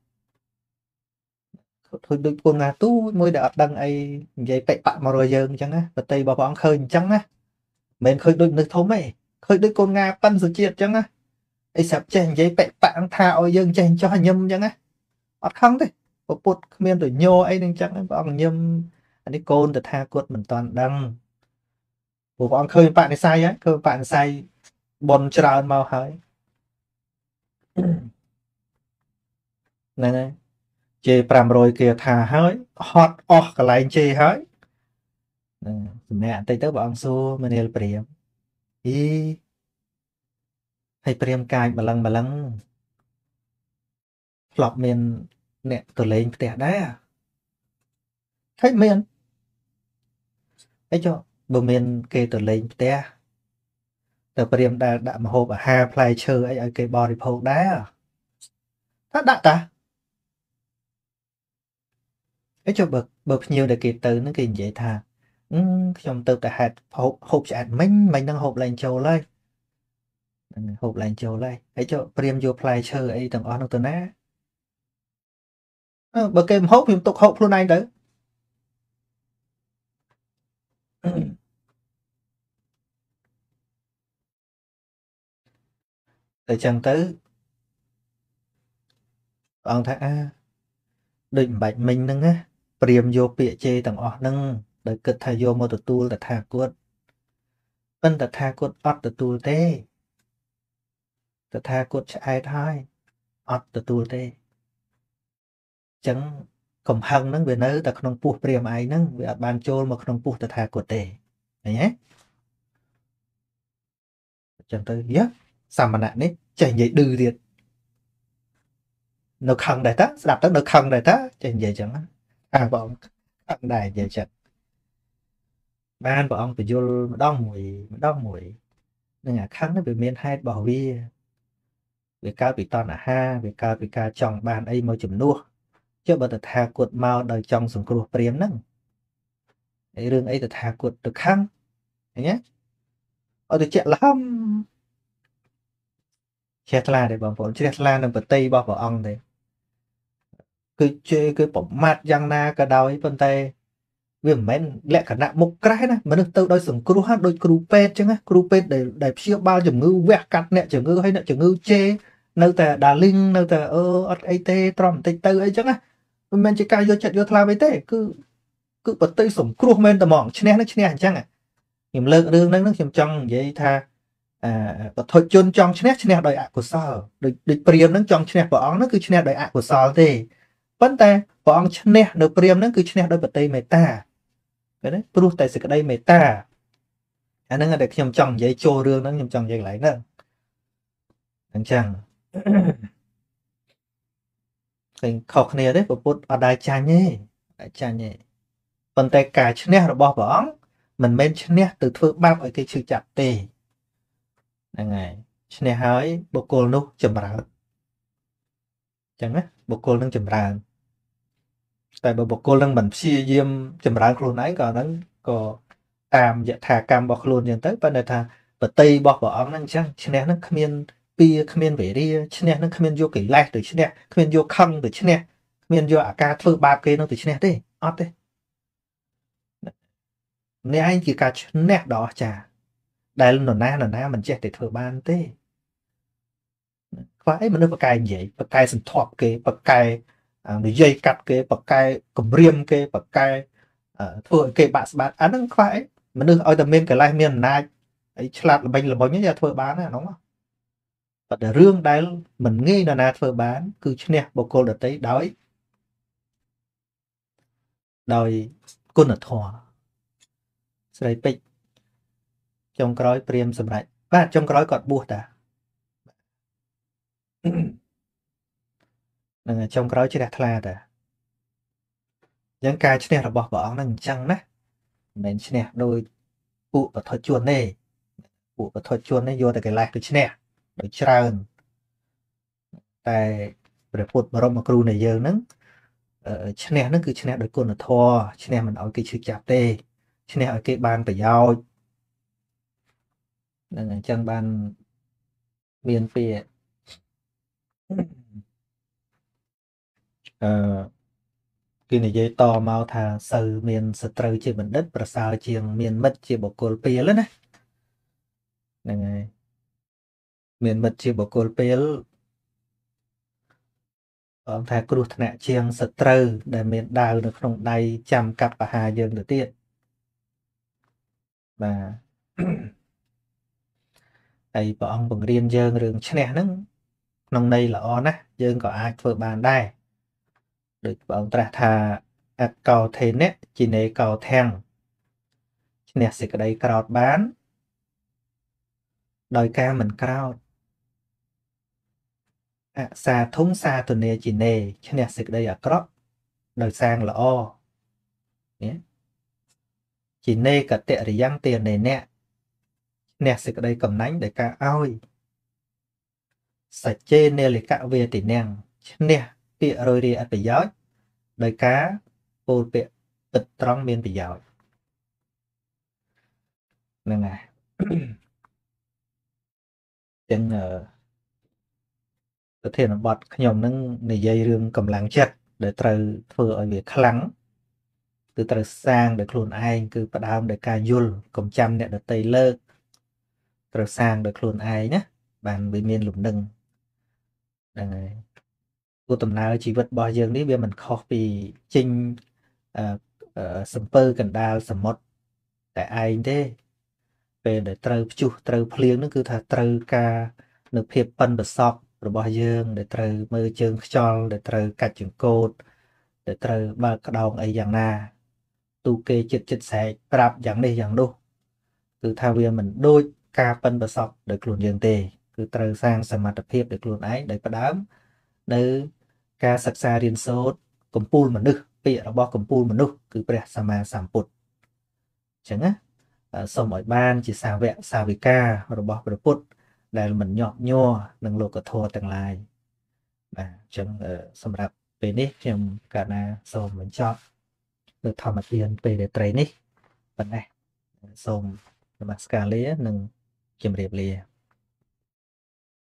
ធ្វើដូចកូនងាទូចមួយដែលអត់ដឹងអីនិយាយពេកបាក់មករយយើងអញ្ចឹងណាប្រតិរបស់ព្រះអង្គឃើញអញ្ចឹងណាមិនឃើញដូចនៅធំទេឃើញដូចកូនងាប៉ិនសុជាតិអញ្ចឹងណាអីស្រាប់ចេះនិយាយពេកបាក់ថាឲ្យយើងចេះចោះញឹមអញ្ចឹងណាអត់ខឹងទេពុទ្ធគ្មានទៅញោអីនឹងអញ្ចឹងព្រះអង្គញឹមអានេះកូនតថាគតមិនតាន់ដឹងព្រោះព្រះអង្គឃើញបនិស័យហើយឃើញបនិស័យបនច្រើនមកហើយហ្នឹងហើយជេរfive hundredគេថាហើយហត់អស់កន្លែងជេរហើយហ្នឹងសម្រាប់បន្តិចទៅព្រះអង្គសួរមនាលព្រាហ្មណ៍អីហើយព្រាហ្មណ៍កាយបលឹងបលឹងធ្លាប់មានអ្នកទៅលេងផ្ទះដែរហើយមានអីចុះបើមានគេទៅលេងផ្ទះទៅព្រាហ្មណ៍ដែលដាក់ម្ហូបអាហារផ្លែឈើអីឲ្យគេបរិភោគដែរថាដាក់តាអីចុះបើបើភ្ញៀវដែលគេទៅហ្នឹងគេនិយាយថាខ្ញុំទៅតែហេតុហូបហូបឆ្អែតមិញមិញហ្នឹងហូបឡើងចូលហើយហ្នឹងហូបឡើងចូលហើយហើយចុះព្រាហ្មណ៍យកផ្លែឈើអីទាំងអស់នោះទៅណាអឺបើគេមិនហូបខ្ញុំទុកហូបខ្លួនឯងទៅតែចឹងទៅអង្គថាអាដូចមិនបាច់មិញហ្នឹងណាព្រាហ្មណ៍យកពាក្យជេរទាំងអស់ហ្នឹងដោយគិតថាយកមកទទួលតថាគតប៉ុន្តែតថាគតអត់ទទួលទេតថាគតឆ្អែតហើយអត់ទទួលទេចឹងកំហឹងហ្នឹងវានៅតែក្នុងពោះព្រាហ្មណ៍ឯងហ្នឹងវាអត់បានចូលមកក្នុងពោះតថាគតទេឃើញទេចឹងទៅយ៉ាសាមណៈនេះចេះនិយាយឌឺទៀតនៅខឹងដែរតាស្ដាប់ទៅនៅខឹងដែរតាចេះនិយាយចឹងអាបងខឹងដែរនិយាយចឹងបានព្រះអង្គបញ្យលម្ដងមួយម្ដងមួយនឹងអាខឹងនេះវាមានហេតុរបស់វាវាកើតពីតណ្ហាវាកើតពីការចង់បានអីមកជំនួសចុះបើតថាគតមកដោយចង់សង្គ្រោះព្រាហ្មណ៍ហ្នឹងហើយរឿងអីតថាគតទៅខឹងឃើញទេអត់ទៅជាក់លហំជ្រះថ្លាទេបងប្អូនជ្រះថ្លានឹងបតីរបស់ព្រះអង្គទេគឺជេរគឺប្រមាថយ៉ាងណាក៏ដោយប៉ុន្តែវាមិនមែនលក្ខណៈមុខក្រែណាមនុស្សទៅដោយសង្គ្រោះហ្នឹងដូចគ្រូពេទ្យអញ្ចឹងណាគ្រូពេទ្យដែលដែលព្យាបាលជំងឺវះកាត់អ្នកជំងឺហើយអ្នកជំងឺជេរនៅតែ darling នៅតែអឺអត់អីទេទ្រាំបន្តិចទៅអីចឹងណាមិនមែនជាការយកចិត្តយកថ្លៃអីទេគឺគឺបតីសង្គ្រោះមែនតែហ្មងឈ្នះនឹងឈ្នះអញ្ចឹងខ្ញុំលើករឿងហ្នឹងខ្ញុំចង់និយាយថាអឺបទជនចង់ឈ្នះឈ្នះដោយអកុសលដូចដូចព្រាហ្មណ៍ហ្នឹងចង់ឈ្នះព្រះអង្គហ្នឹងគឺឈ្នះដោយអកុសលទេប៉ុន្តែព្រះអង្គឈ្នះនៅព្រាហ្មណ៍ហ្នឹងគឺឈ្នះដោយបតីមេត្តាឃើញទេព្រោះតែសេចក្តីមេត្តាអាហ្នឹងដែលខ្ញុំចង់និយាយចូលរឿងហ្នឹងខ្ញុំចង់និយាយកន្លែងហ្នឹងអញ្ចឹងឃើញខុសគ្នាទេពុទ្ធអត់ដែលចាញ់ទេអត់ចាញ់ទេប៉ុន្តែការឈ្នះរបស់ព្រះអង្គមិនមែនឈ្នះទៅធ្វើបាបឲ្យគេឈឺចាប់ទេហ្នឹងហើយឈ្នះហើយបុគ្គលនោះចម្រើនអញ្ចឹងណាបុគ្គលនឹងចម្រើនតែបើបុគ្គលនឹងមិនព្យាយាមចម្រើនខ្លួនឯងក៏ហ្នឹងក៏តាមយថាកម្មរបស់ខ្លួនអញ្ចឹងទៅប៉ុន្តែថាបតីរបស់ព្រះអង្គហ្នឹងអញ្ចឹងឈ្នះហ្នឹងគ្មានពីគ្មានវេរាឈ្នះហ្នឹងគ្មានយកកិលេសទៅឈ្នះគ្មានយកខឹងទៅឈ្នះគ្មានយកអាការធ្វើបាបគេនោះទៅឈ្នះទេអត់ទេនេះឯងជាការឈ្នះដ៏អស្ចារ្យដែលនរណានរណាមិនចេះតែធ្វើបានទេខ្វះអីមនុស្សបកកែនិយាយបកកែសន្ធាប់គេបកកែនិយាយកាត់គេបកកែគំរាមគេបកកែធ្វើឲ្យគេបាក់ស្បាតអាហ្នឹងខ្វះអីមនុស្សឲ្យតែមានកិលេសមានអំណាចអីឆ្លាតល្បិញល្បុញយកធ្វើបានណាហ្នឹងប៉ុន្តែរឿងដែលមិនងាយនរណាធ្វើបានគឺឈ្នះបុគ្គលដទៃដោយដោយគុណធម៌ស្រីពេជ្រចុងក្រោយព្រាមសម្រេចបាទចុងក្រោយគាត់បួសតានឹងចុងក្រោយជ្រះថ្លាតាអញ្ចឹងការឈ្នះរបស់ព្រះអង្គហ្នឹងអញ្ចឹងណាមិនមែនឈ្នះដោយពួកបឋិជនទេពួកបឋិជននេះយកតែកិលេសទៅឈ្នះដោយច្រើនតែព្រះពុទ្ធបរមគ្រូនៃយើងហ្នឹងឈ្នះហ្នឹងគឺឈ្នះដោយគុណធម៌ឈ្នះមិនឲ្យគេឈឺចាប់ទេឈ្នះឲ្យគេបានប្រយោជន៍នឹងអញ្ចឹងបានមានពាក្យអឺគេនិយាយតមកថាសូវមានសត្រូវជាបណ្ឌិតប្រសើរជាងមានមិត្តជាបុគ្គលពីលណាហ្នឹងហើយមានមិត្តជាបុគ្គលពីលបងថាគ្រោះថ្នាក់ជាងសត្រូវដែលមានដាវនៅក្នុងដៃចាំកាប់បហាយើងទៅទៀតបាទហើយព្រះអង្គបង្រៀនយើងរឿងឈ្នះហ្នឹងក្នុងន័យល្អណាស់យើងក៏អាចធ្វើបានដែរដូចព្រះអង្គត្រាស់ថាអកោថេនៈជីនេកោធាំងឈ្នះសេចក្តីក្រោធបានដោយការមិនក្រោធអសាធុងសាទនេជីនេឈ្នះសេចក្តីអាក្រក់ដោយសាងល្អនេះជីនេកតរិយ៉ាងទានេអ្នកឈ្នះសេចក្តីកំណាញ់ដោយការឲ្យសច្ចេនេលិកវេទិនាងឈ្នះពាក្យរយរាយអត្ថប្រយោជន៍ដោយការពោលពាក្យពិតត្រង់មានប្រយោជន៍ហ្នឹងហើយចឹងប្រធានបទខ្ញុំហ្នឹងនិយាយរឿងកម្លាំងចិត្តដែលត្រូវធ្វើឲ្យវាខ្លាំងគឺត្រូវសាងដោយខ្លួនឯងគឺផ្ដើមដោយការយល់កុំចាំអ្នកដទៃលើកត្រូវសាងដោយខ្លួនឯងណាបានវាមានលំនឹងហ្នឹងហើយគោលដំណើរជីវិតរបស់យើងនេះវាមិនខុសពីចេញសំពើកណ្ដាលសមុទ្រតែឯងទេពេលដែលត្រូវព្យុះត្រូវភ្លៀងហ្នឹងគឺថាត្រូវការនៅភាពប៉ិនប្រសប់របស់យើងដែលត្រូវមើលជើងខ្យល់ដែលត្រូវកាច់ចង្កូតដែលត្រូវបើកក្តោងអីយ៉ាងណាទូគេចិត្តចិត្តស្រែកប្រាប់យ៉ាងនេះយ៉ាងនោះគឺថាវាមិនដូចការប៉ិនប្រសប់ដោយខ្លួនយើងទេគឺត្រូវសាងសមត្ថភាពដោយខ្លួនឯងដោយផ្ដើមនៅការសិក្សារៀនសូត្រកម្ពូលមនុស្សពាក្យរបស់កម្ពូលមនុស្សគឺព្រះសម្មាសម្ពុទ្ធអញ្ចឹងណាសូមឲ្យបានជាសាវកសាវិការបស់ព្រះពុទ្ធដែលមិនញាប់ញ័រនឹងលោកធម៌ទាំងឡាយបាទអញ្ចឹងសម្រាប់ពេលនេះខ្ញុំកាលណាសូមបញ្ចប់នៅធម្មទានពេលរាត្រីនេះប៉ុណ្ណេះសូមនមស្ការលានិងជម្រាបលា